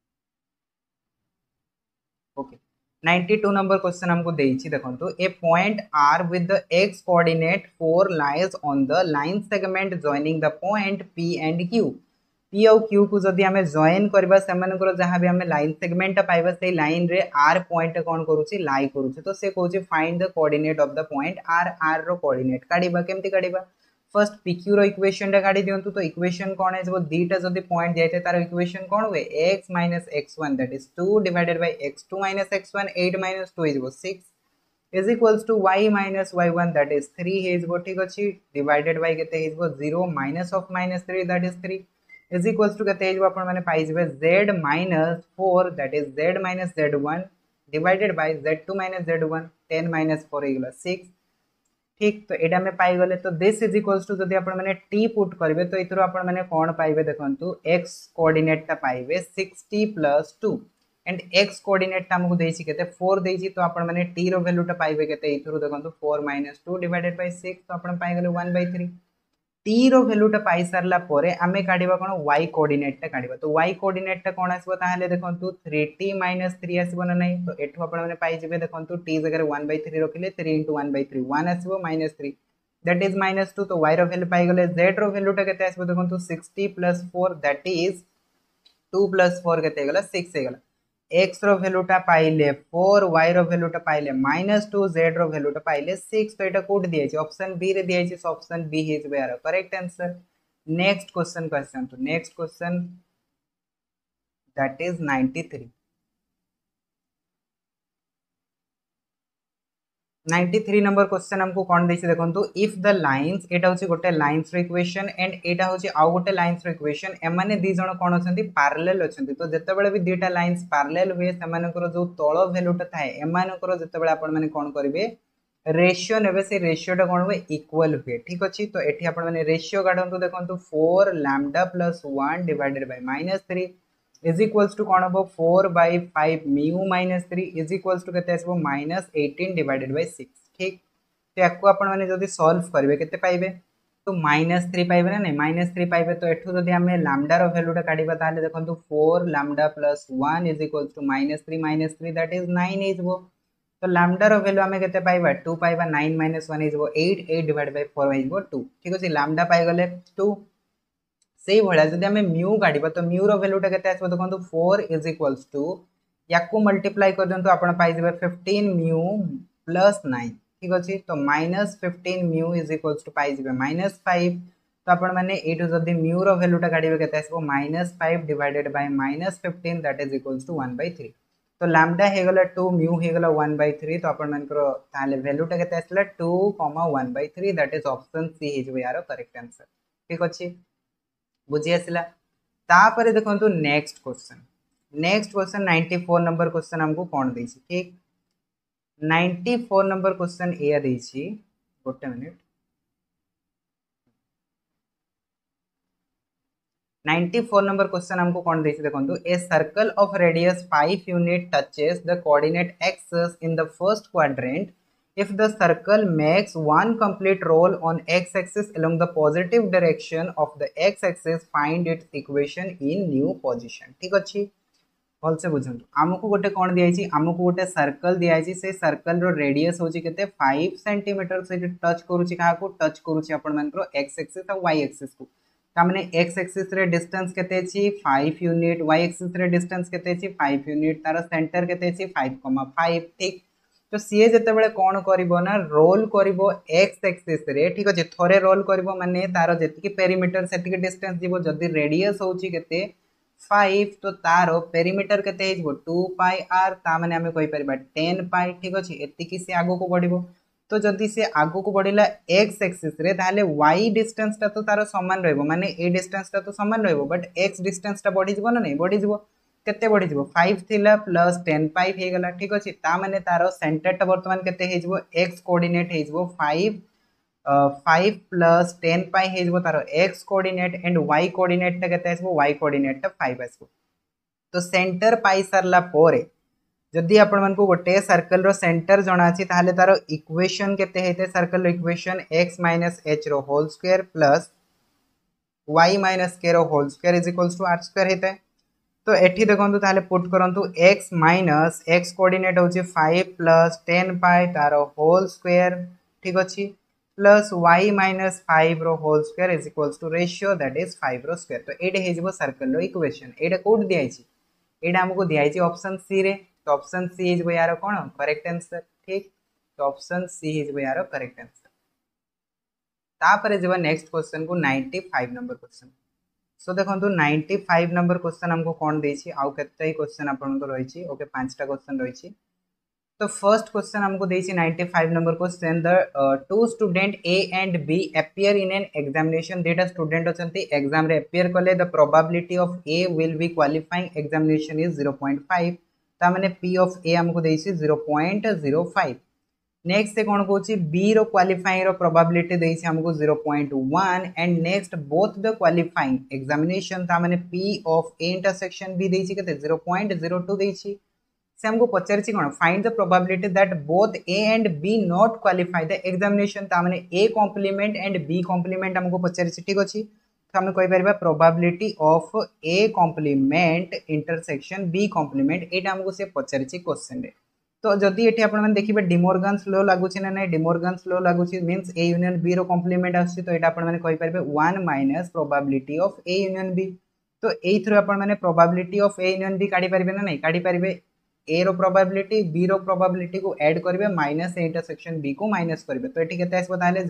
ओके 92 नंबर क्वेश्चन हमको देइछि देखंतु a point r with the x coordinate 4 lies on the line segment joining the point p and q p और q को जदि हमें जॉइन करबा सेमानकर जहां भी हमें लाइन सेगमेंट पाइबा से लाइन रे r पॉइंट कोन करूछि लाई करूछि तो से कहूछि find the coordinate of the point r रो कोऑर्डिनेट काढिबा केमति काढिबा फर्स्ट PQ रो इक्वेशन टा काढी दियंतु तो इक्वेशन कोन है दीटा जदी पॉइंट दिया तार इक्वेशन कोन हुए x - x1 that is 2 divided by x2 - x1 8 - 2 इज 6 is equals to y minus y1 that is 3 is ठीक अच्छी divided by केते is 0 minus of -3 that is 3 is equals to केते is अपन माने पाई जबे z minus 4 that is z minus z1 divided by z2 minus z1 10 minus 4 इगला 6 ठीक तो एटा में पाई गले तो दिस इज इक्वल्स टू जदी अपन माने t पुट करबे तो इतरो अपन माने कोन पाइबे देखंतु x कोऑर्डिनेट ता पाइबे 60 + 2 एंड x कोऑर्डिनेट ता हमकु देछि केते 4 देछि तो अपन माने t रो वैल्यू ता पाइबे केते इतरो देखंतु 4 - 2 डिवाइडेड बाय 6 तो अपन पाइ गले 1/3 t रो वैल्यू ता पाइ सरला परे आमे काढिबा कोन y कोऑर्डिनेट ता काढिबा तो y कोऑर्डिनेट ता कोन आसबो ताहाले देखंतु 3t - 3 आसबो ना नहीं तो एठो अपन माने पाइ जेबे देखंतु t जगह 1/3 रखिले 3 * 1/3 1 आसबो -3 दैट इज -2 तो y रो वैल्यू पाइ गले z रो वैल्यू ता केते आसबो देखंतु 60 + 4 दैट इज 2 + 4 केते गला 6 हे गला x रो वैल्यू ता पाइले 4 y रो वैल्यू ता पाइले -2 z रो वैल्यू ता पाइले 6 तो एटा कोड दिया छै ऑप्शन बी रे दिया छै so option B is where correct answer next question question तो next question that is 93 number question हमको कोन दैछि देखंतु इफ द लाइंस एटा होछि गोटे लाइंस रो इक्वेशन एंड एटा होछि आउ गोटे लाइंस रो इक्वेशन एमाने दी जण कोन अछंती पैरेलल अछंती तो जते बेले भी दीटा लाइंस पैरेलल हुए सेमानकर जो तळ वैल्यूटा थाए एमानकर जते बेले आपण माने कोन करिवे रेशियो नेबे से रेशियो टा कोन हुए इक्वल हुए ठीक अछि तो एठी आपण माने रेशियो काढंतु देखंतु 4 lambda + 1 divided by -3 is equals to कौन हम 4/5 mu minus 3 is equals to केते आसबो -18 divided by 6 ठीक तो याको आपण माने जदी सॉल्व करबे केते पाइबे तो -3 पाइबे ना नहीं -3 पाइबे तो एठो जदी हमें लैम्डा रो वैल्यू टा काढिबा ताले देखंतु 4 lambda + 1 is equals to -3 - 3 that is 9 इजबो तो लैम्डा रो वैल्यू हमें केते पाइबा 2 पाइबा 9 - 1 इजबो 8 8 divided by 4 इजबो 2 ठीक अछि लैम्डा पाइ गले 2 सेही भळा जदी हमें म्यू काढिबा तो म्यू रो वैल्यू टा केते आछबो देखंतु 4 is equals to याकू मल्टीप्लाई कर दंतु आपण पाइ जेबे 15 म्यू + 9 ठीक अछि तो -15 म्यू is equals to पाइ जेबे -5 तो आपण माने एटू जदी म्यू रो वैल्यू टा काढिबे केते आछबो -5 divided by -15 that is equals to 1/3 तो लैम्डा हे गला 2 म्यू हे गला 1/3 तो आपण मानकर ताले वैल्यू टा केते आछला 2, 1/3 दैट इज ऑप्शन सी हे जेबे यार करेक्ट आंसर ठीक अछि बुझी आसला तापर देखंतु नेक्स्ट क्वेश्चन 94 नंबर क्वेश्चन हमको कोन देछि ठीक 94 नंबर क्वेश्चन एया देछि गोटे मिनिट 94 नंबर क्वेश्चन हमको कोन देछि देखंतु a circle of radius 5 unit touches the coordinate axis in the first quadrant if the circle makes one complete roll on x-axis along the positive direction of the x-axis find its equation in new position ठीक अछि भल से बुझंतु हमकु गोटे कोन दियाइछि हमकु गोटे circle दियाइछि से circle रो radius होछि केते 5 centimetre से टच करूछि काहा को टच करूछि अपन मानकर x एक्सिस और y एक्सिस को ता माने x एक्सिस रे डिस्टेंस केते अछि 5 यूनिट y एक्सिस रे डिस्टेंस केते अछि 5 यूनिट तार सेंटर केते अछि 5,5 ठीक तो सीए जते बेले कोन करिवो ना रोल करिवो x एक्सिस रे ठीक अछि थोरे रोल करिवो माने तारो जेतिकी पेरीमीटर सेतिकी डिस्टेंस जीवो जदी रेडियस होउची केते 5 तो तारो पेरीमीटर केते हिजबो 2 पाई r ता माने हमें कहि परबा 10 पाई ठीक अछि एतिकी से आगो को बढ़िबो तो जदी से आगो को बढ़िला x एक्सिस रे ताले y डिस्टेंस ता तो तारो समान रहबो माने ए डिस्टेंस ता तो समान रहबो बट x डिस्टेंस ता बढ़ी जीवो ना नहीं बढ़ी जीवो केते बढ़ी जीवो 5 थिला प्लस 10 5 हे गला ठीक अछि ता माने तारो सेंटर ता वर्तमान केते हे जीवो x कोऑर्डिनेट हे जीवो 5 5 प्लस 10 पाई हे जीवो तारो x coordinate and y coordinate ता केते आसबो y कोऑर्डिनेट ता 5 आसबो तो सेंटर पाई सरला पोरे जदी आपण मन को गोटे सर्कल रो सेंटर जणा अछि ताहाले तारो इक्वेशन केते हेते सर्कल रो इक्वेशन x - h रो whole square plus y - k रो whole square is equals to r square हेते तो एठी देखंतु ताले पुट करंतु x माइनस x कोऑर्डिनेट होची 5 प्लस 10 पाई तारो होल स्क्वायर ठीक अछि प्लस y माइनस 5 रो whole square is equals to ratio that is 5 रो स्क्वायर तो एडे हे जेबो सर्कल रो इक्वेशन एडा कोड दियाई छी एडा हमको दियाई छी ऑप्शन सी रे तो ऑप्शन सी इज यार कोन करेक्ट आंसर ठीक तो ऑप्शन सी इज यार करेक्ट आंसर तापर जब नेक्स्ट क्वेश्चन को 95 नंबर क्वेश्चन। सो देखो 95 नंबर क्वेश्चन हमको कौन देछि आउ केते क्वेश्चन आपन को रहिछि ओके पांचटा क्वेश्चन रहिछि। तो फर्स्ट क्वेश्चन हमको देछि 95 number question the two student A and B appear in an examination डेटा स्टूडेंट अछंती एग्जाम रे अपीयर कले the probability of A will be qualifying examination is 0.5 ता माने पी ऑफ ए हमको देछि 0.05। नेक्स्ट से कौन कहूँ बी रो क्वालिफाइंग रो प्रोबेबिलिटी देछि हमको 0.1 and next both the qualifying examination ता माने P of A intersection B देछि केते 0.02 देछि। से हमको पचारछि कोन find the probability that both A and B not qualify the examination ता माने A complement and B complement हमको पचारछि ठीक अछि। तो हम कहि परबा probability of A complement intersection B complement एटा हमको से पचारछि क्वेश्चन रे। तो जदि एठी आपण माने देखिबे डिमोर्गन्स लॉ लागुछि ना नै डिमोर्गन्स लॉ लागुछि मींस ए यूनियन बी रो कॉम्प्लीमेंट आछि तो एटा आपण माने कहि परबे 1 minus probability of A union B. तो एई थ्रू आपण माने probability of A union B काढी परबे ना नै काढी परबे ए रो प्रोबेबिलिटी बी रो प्रोबेबिलिटी को ऐड करबे माइनस ए इंटरसेक्शन बी को माइनस करबे। तो एठी केते आइस बताले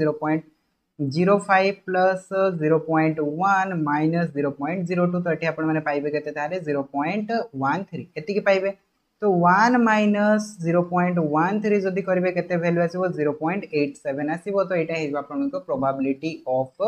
0.05 प्लस 0.1 माइनस 0.02 तो एठी आपण माने पाइबे केते ताले 0.13 एति के पाइबे। तो 1 माइनस 0.13 जदि करबे केते वैल्यू आसीबो 0.87 आसीबो। तो एटा हेबा आपनको probability of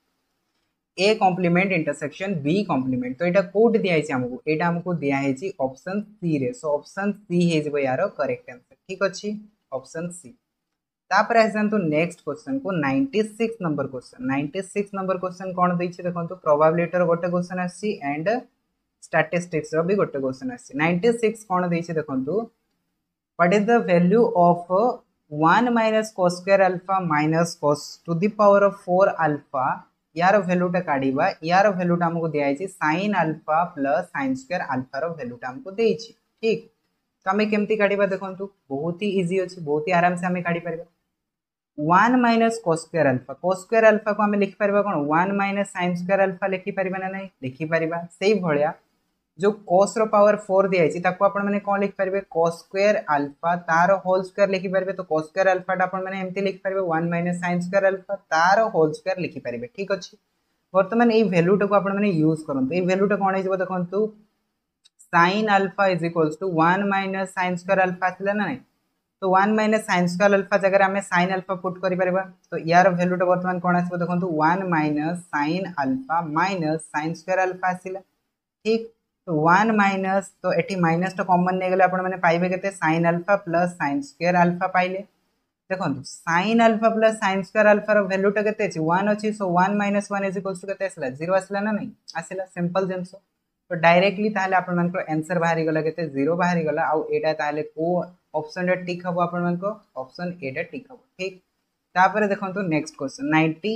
A complement intersection B complement. तो एटा कोड दिया है हमको एटा हमको दिया है ऑप्शन सी रे। सो ऑप्शन सी हे जबो यार करेक्ट आंसर ठीक अछि ऑप्शन सी। तापर आसंतु नेक्स्ट क्वेश्चन को 96 नंबर क्वेश्चन। 96 नंबर क्वेश्चन कोन दै छी देखंतु प्रोबेबिलिटी रो गोटे क्वेश्चन आसी एंड स्टैटिस्टिक्स रो भी गोटे क्वेश्चन आसी। 96 कोन दै छी देखंतु what is the value of 1 minus cos square alpha minus cos to the power of 4 alpha यार वैल्यूटा काढिबा यार वैल्यूटा हमको दिया है sin alpha plus sin square alpha रो वैल्यूटा हमको देई छी ठीक। तो हमें केमती काढिबा देखंतु बहुत ही इजी अछि बहुत ही आराम से हमें काढी परबा 1 माइनस cos स्क्वायर अल्फा को हमें लिखि परबा कोन 1 माइनस sin स्क्वायर अल्फा लिखि परबा ना नहीं लिखि परबा। सेही भलिया जो cos रो पावर 4 दिया है ताको आपण माने कोन लिखि परबे cos स्क्वायर अल्फा तार होल स्क्वायर लिखि परबे। तो cos स्क्वायर अल्फा टा आपण माने एम्ति लिखि परबे 1 माइनस sin स्क्वायर अल्फा तार होल स्क्वायर लिखि परबे ठीक अछि। वर्तमान ए वैल्यू टा को आपण माने यूज करंतु ए वैल्यू टा कोन हे जबो देखंतु sin alpha is equals to 1 minus sin square alpha आथिला ना नहीं। तो 1 माइनस sin स्क्वायर अल्फा जगह हमें sin अल्फा पुट करि परबा। तो यार वैल्यू टा वर्तमान कोन आसीबो देखंतु 1 minus sin alpha minus sin square alpha आसीला ठीक। तो 1 माइनस तो एठी माइनस तो कॉमन ने गेले आपण माने पाइबे केते sin alpha plus sin square alpha पाइले। देखंतु sin alpha plus sin square alpha रो वैल्यू टा केते अछि 1 अछि। So 1 minus 1 is equals to केते आसीला 0 आसीला ना नहीं आसीला सिंपल जेम्स। तो डायरेक्टली ताले आपण मन को आंसर बाहरी गला केते 0 बाहरी गला आ एटा ताले को ऑप्शन रे टिक हबो आपण मन को ऑप्शन ए टा टिक हबो ठीक। तापर देखंतु नेक्स्ट क्वेश्चन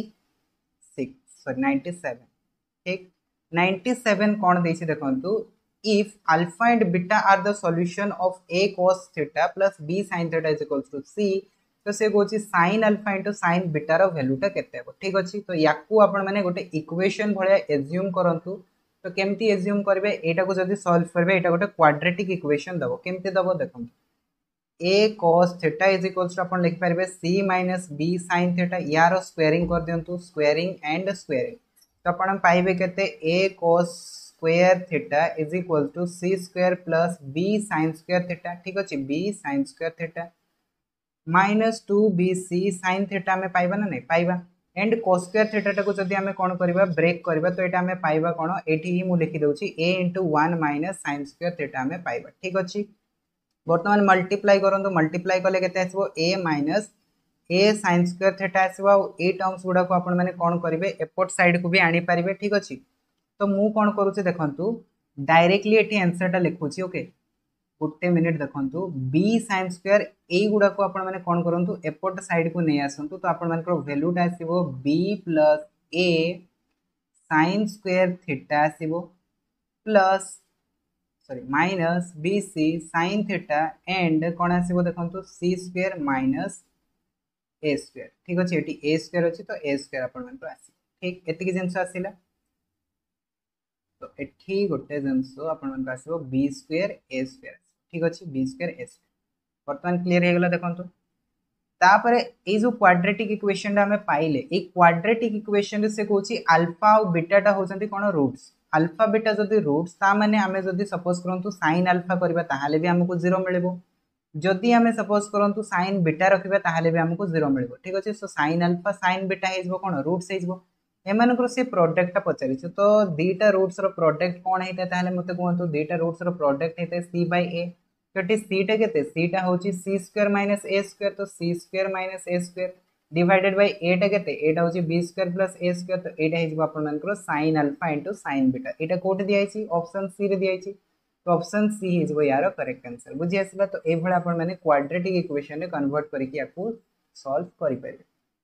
97 ठीक 97 कौन देछि देखंतु if alpha and beta are the solution of a cos theta plus b sin theta is equals to c। तो से गोछि sin alpha into sin beta रो वैल्यूटा केते हो ठीक अछि। तो याकू आपण माने गोटे इक्वेशन भलिया एज्यूम करंतु। तो केमती एज्यूम करबे एटा को जदी सॉल्व करबे एटा गोटे क्वाड्रेटिक इक्वेशन दबो केमती दबो देखंतु a cos theta is equals to आपण लिख परबे c minus b sin theta यार स्क्वायरिंग कर दियंतु स्क्वायरिंग एंड स्क्वायरिंग। तो अपन पाइबे केते a cos square theta is equal to c square plus b sin square theta ठीक अछि b sin square theta minus 2bc sin theta में पाइबा ना नहीं पाइबा एंड cos स्क्वायर थीटा टाको जदी हमें कोन करबा ब्रेक करबा। तो एटा हमें पाइबा कोन एठी ही मु लिखि दउची a * 1 minus sin square theta हमें पाइबा ठीक अछि। वर्तमान मल्टीप्लाई करंतु मल्टीप्लाई कले केते आसीबो a minus a sin square theta आसीबो ए टर्म्स गुडा को आपण माने कोन करिवे एपोर्ट साइड को भी आनी पारिबे ठीक अछि। तो मु कोन करूचे देखंतु डायरेक्टली एठी आंसर टा लिखुची ओके गोटे मिनिट देखंतु b sin स्क्वायर ए गुडा को आपण माने कोन करंतु एपोर्ट साइड को नै आसंतु। तो आपण मानकर वैल्यू टा आसीबो b plus a sin square theta आसीबो plus sorry minus bc sin theta and कोन आसीबो देखंतु c square minus a square ठीक अछि। एटी a स्क्वायर अछि तो a स्क्वायर आपण मानकर आसी ठीक एति कि जिंस आसीला। तो एठी गोटे जिंस आपण मानकर आसीबो b स्क्वायर a स्क्वायर ठीक अछि b स्क्वायर a स्क्वायर वर्तमान क्लियर हे गेला देखंतु। तापर ए जो क्वाड्रेटिक इक्वेशन आम पाइले ए क्वाड्रेटिक इक्वेशन से कौन अल्फा और बीटाटा होती कौन रूट्स अल्फा बीटा जदि रूट्स ता माने आम जदि सपोज करूँ साइन अल्फा करवा ताहले भी आमको 0 मिल जदि आम सपोज करूँ साइन बीटा रखा ताहले भी आमको 0 मिल ठीक अच्छे so sine alpha sine beta हो कौन रूट्स हो एमानकर से प्रोडक्ट पचारि तो दीटा रूट्स प्रोडक्ट कौन होता है मत कहतु दीटा रूट्स प्रोडक्ट होता है सी बाय ए तो सीटा के सीटा हूँ c square minus a square तो c square minus a square divided by एटा के एटा हूँ b square plus a square तो यहाँ हो sine alpha into sine beta यहाँ कौट दिखाई ऑप्शन सी रे दिखाई तो ऑप्शन सी हो यार करेक्ट आंसर बुझी आसला तो ये आपने क्वाड्रेटिक इक्वेशन कन्वर्ट करके सॉल्व करें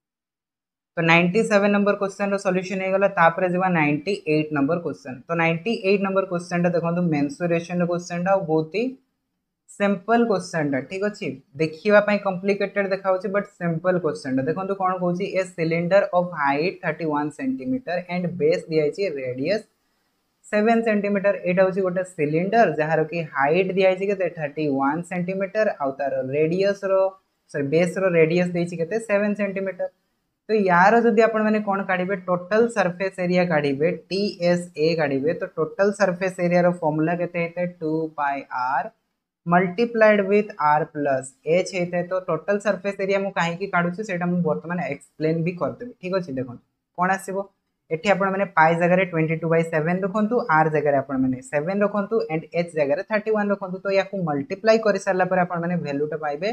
तो 97 नंबर क्वेश्चन सॉल्यूशन हो गला तापर जब 98 नंबर क्वेश्चन तो 98 नंबर क्वेश्चन देखो मेंसुरेशन क्वेश्चन बहुत ही सिंपल क्वेश्चन ठीक अच्छे देखा कॉम्प्लिकेटेड देखा बट सिंपल क्वेश्चन देखो कौन कौन a cylinder of height 31 centimetre and base दिखाई रेडियस 7 सेंटीमीटर यहाँ हूँ गोटे सिलिंडर जार कि हाइट दिखाई के 31 सेंटीमीटर आउ तार रेडियस सॉरी बेस रेडियस देके 7 सेंटीमीटर तो यार जदि आपण मैंने कौन काढ़े टोटल सरफेस एरिया काढ़े टी एस ए काढ़े तो टोटल सरफेस एरिया फॉर्मूला के 2 pi r multiplied with r plus h होता है तो टोटल सरफेस एरिया मुझे कहीं काढ़ुची से बर्तमान एक्सप्लेन भी करदेवी ठीक अच्छे देखो कौन आसो ये आपने पाई जगह 22/7 रखु आर जगह आपने 7 रखु एंड एच जगह 31 रखु तो या मल्टीप्लाई कर सारापर आपने भैल्यूटा पाइबे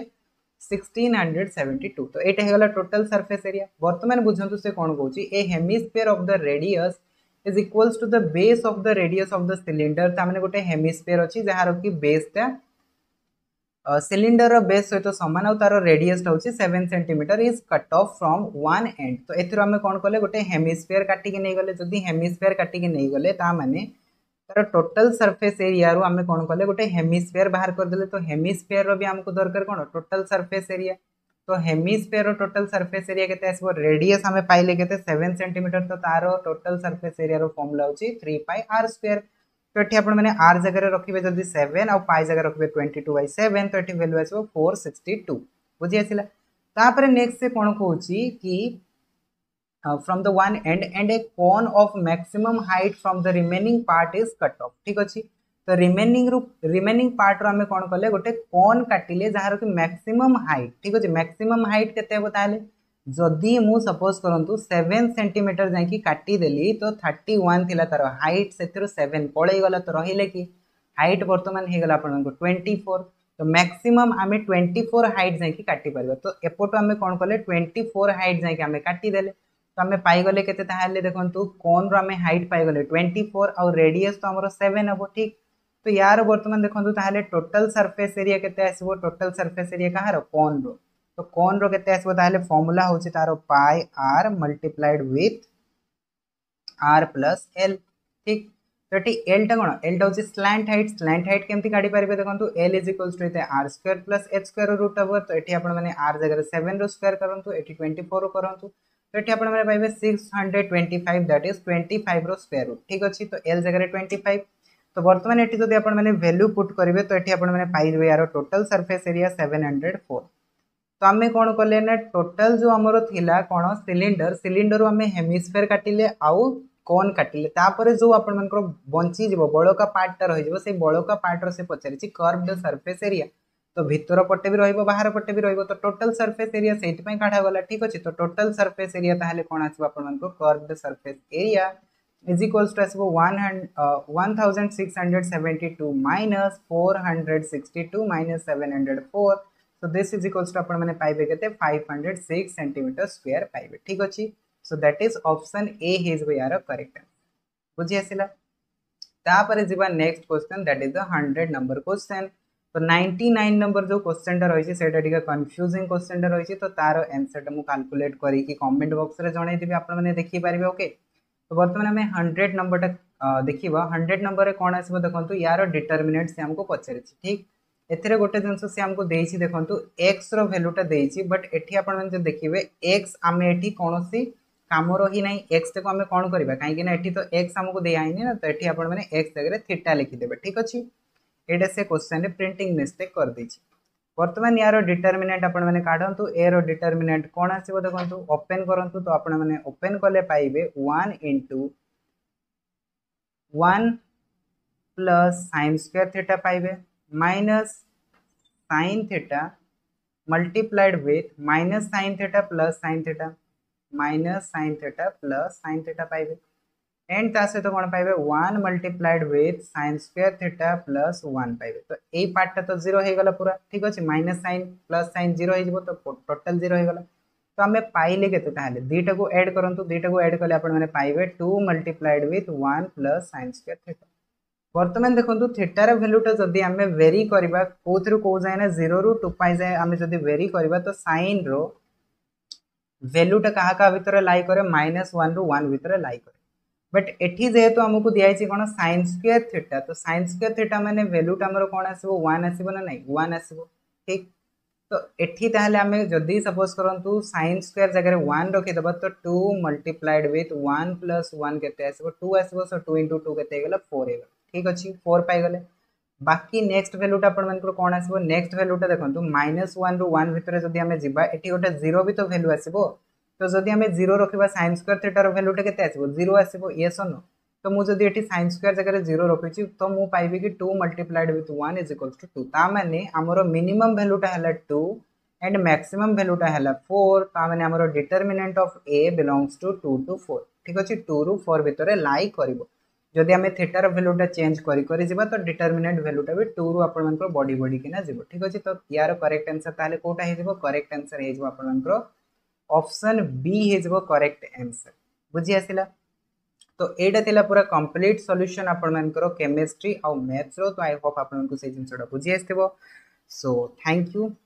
1672 तो ये होगा टोटल सरफेस एरिया बर्तमान बुझंतु से कौन कौन a hemisphere of the radius is equals to the base of the radius of the cylinder तामने गोटे हेमिस्फीयर अच्छी जार कि बेसटा सिलिंडर बेस सहित सामान और तार रेडियस हूँ 7 centimetre is cut off from one end तो एम कौन कले गोटे हेमिस्फीयर काटिकी नहीं गले जदि हेमिस्फीयर काटिकी नहीं गले ताने तार टोटल सरफेस एरिया रू आम कौन कले गोटे हेमिस्फीयर बाहर करदे तो हेमिस्फीयर भी आमको दरकार कौन टोटल सरफेस एरिया तो हेमिस्फीयर टोटल सरफेस एरिया केते आसबो रेडियस आम पाइले केते 7 सेंटीमीटर तो तार टोटल सरफेस एरिया रो फॉर्मूला होची 3 पाई आर स्क्वायर तो ये आप आर जगह रखिए जब 7 और पाई जगह रखिए 22/7 तो ये वैल्यू आसो 462 बुझी आसला तापर नेक्स्ट से कौन कहूँ कि from the one end a cone of maximum height from the remaining part is cut off ठीक अच्छे तो रिमेनिंग पार्ट रो आमे कौन कले गोटे कोन काटिले जार कि मैक्सिमम हाइट ठीक अच्छे मैक्सिमम हाइट केते हो ताले जदि मु सपोज करूँ 7 सेंटीमीटर जाकि काटिदेली तो 31 थिला तार हाइट से 7 पलई गला तो रहिले कि हाइट बर्तमान हो गला आपको 24 तो मैक्सिमम आम 24 हाइट जाकि काटी पार तो एपटू आम कौन कले 24 हाइट जाकि आम काटिदेले तो आम पाइगले के देखो कोन रो आम हाइट पाइगले 24 और रेडियस तो आमर 7 हम ठीक तो यार बर्तमान देखो ताहले टोटल सरफेस एरिया केते आसबो टोटल सरफेस एरिया कहार कोन रो तो कोन रो केते आसबो ताहले फॉर्मूला होची तारो pi r multiplied with r plus l ठीक तो ये एल टा कौन एल टा होची स्लैंट हाइट केमती काढी पारिबे देखंतु l is equals to r square plus h square root over तो ये आपण माने आर जगह 7 रो स्क्वायर करंतु एटी 24 रो करंतु तो ये आपण माने पाइबे 625 दैट इज 25 रो स्क्वायर रूट ठीक अछि तो एल जगह 25 तो बर्तमान ये जब आप वैल्यू पुट करेंगे तो ये आपने पाइबे यार टोटल सरफेस एरिया 704 तो आम कौन कले ना टोटल जो आमर थिला कौन सिलिंडर आम हेमिस्फीयर काटिले आउ कोन काटिले तापर जो आपण बंची जीव बड़का पार्टा रही से बड़का पार्टर से पचारि कर्व्ड सरफेस एरिया तो भितर पटे भी रहिबो बाहर पटे भी रहिबो तो टोटल सरफेस एरिया से काढ़ा गला ठीक अच्छे तो टोटल सरफेस एरिया ताहले कौन आसबो आपनको curved surface area is equals to 1672 minus 462 minus 704 so this is equals to अपन मैंने पाइबे केते 506 सेंटीमीटर स्क्वायर पाइबे ठीक अछि so that is option A is यार करेक्ट बुझी आसिला तापर जीवा next question that is the 100 number question तो 99 नंबर जो क्वेश्चन टा रही सेटा टिका कंफ्यूजिंग क्वेश्चन टा रही तो तार आंसर टा मु कैलकुलेट करी कि कमेंट बॉक्स रे जणाई देबी आपण माने देखि पारिबे ओके तो बर्तमान आम 100 नंबर देखा 100 नंबर कौन आसो देखो यार डिटर्मिनेंट से हमको पचारि ठीक एथिरे गोटे जिनस से हमको देछि देखो एक्स रो वैल्यूटा देछि बट एठी आपण जो देखिबे एक्स आम एठी कोनोसी कामर ही नहीं एक्स को आम कौन करबा काहे कि ना एठी तो एक्स हमको दिया ही ना तो एठी आपण माने एक्स जगह थीटा लिखि देबे ठीक अछि एटा से क्वेश्चन रे प्रिंटिंग मिस्टेक कर देछि बर्तमान यार डिटर्मिनेंट आपण मैंने काढंतु ए रो डिटर्मिनेंट कौन आसीबो देखंतु ओपन करंतु तो आपण मैंने ओपन कले पाइबे 1 into 1 plus sin square theta पाइबे minus sin theta multiplied with minus sin theta plus sin theta minus sin theta plus sin theta पाइबे एंड ता सहित कौन पाइबे 1 multiplied with sin square theta plus 1 पाइबे तो एई पार्ट तो 0 हो गला पूरा ठीक अछि माइनस sin प्लस sin 0 हो जिवो तो टोटल 0 हो गला तो हमें पाइले केते ताले दीटा को ऐड करंतु दीटा को ऐड कले आपण माने पाइबे 2 multiplied with 1 plus sin square theta वर्तमान देखंतु थीटा रो वैल्यू तो जदी हमें वेरी करबा कोथरु को जाय ना 0 रु 2 पाई जाय हमें जदी वेरी करबा तो sin रो वैल्यूटा कहा का भितर लाई करे -1 रु 1 भितर लाई करे बट एठी जेहेतु हमको दिया कौन sin स्क्वायर थीटा तो sin स्क्वायर थीटा माने वैल्यूटा हमर कौन आसीबो 1 आसीबो ना नहीं 1 आसीबो ठीक तो एठी ताहले हमें जदी सपोज करंतु sin स्क्वायर जगह 1 रखि दबा तो 2 मल्टीप्लाइड विथ 1 प्लस 1 केते आसीबो 2 आसीबो सो 2 into 2 केते गेला 4 हेगा ठीक अछि 4 पाई गले बाकी नेक्स्ट वैल्यूटा आपण मन कोन आसीबो नेक्स्ट वैल्यूटा देखंतु -1 रु 1 भितर जदी हमें जिबा एठी गोटे 0 भी तो वैल्यू आसीबो तो जदि आम 0 रखा sin स्क्वायर थीटार वैल्यूटा के आसो 0 आसो येस नो तो मुझे ये sin स्क्वायर जगह 0 रखी तो मुझे पाइबी कि 2 multiplied with 1 is equals to 2 ताने आमर मिनिमम वैल्यूटा है 2 एंड मैक्सिमम वैल्यूटा है 4 ताने आमर determinant of A belongs to 2 to 4 ठीक अच्छे 2 रु 4 भितर लाई कर जदि आम थीटार वैल्यूटा चेंज करी तो डिटर्मिनेंट वैल्यूटा भी 2 रु आपण बढ़ी बढ़ी किना जीव ठीक अच्छे तो यार करेक्ट आंसर ताले कोटा हो करेक्ट आंसर हो आपण ऑप्शन बी हो करेक्ट आंसर बुझी आसिला तो एटा थिला पूरा कंप्लीट सॉल्यूशन आपण मानकर केमिस्ट्री और मैथ्स रो तो आई होप आपण को से जिंसटा बुझी आस्थिबो सो थैंक यू।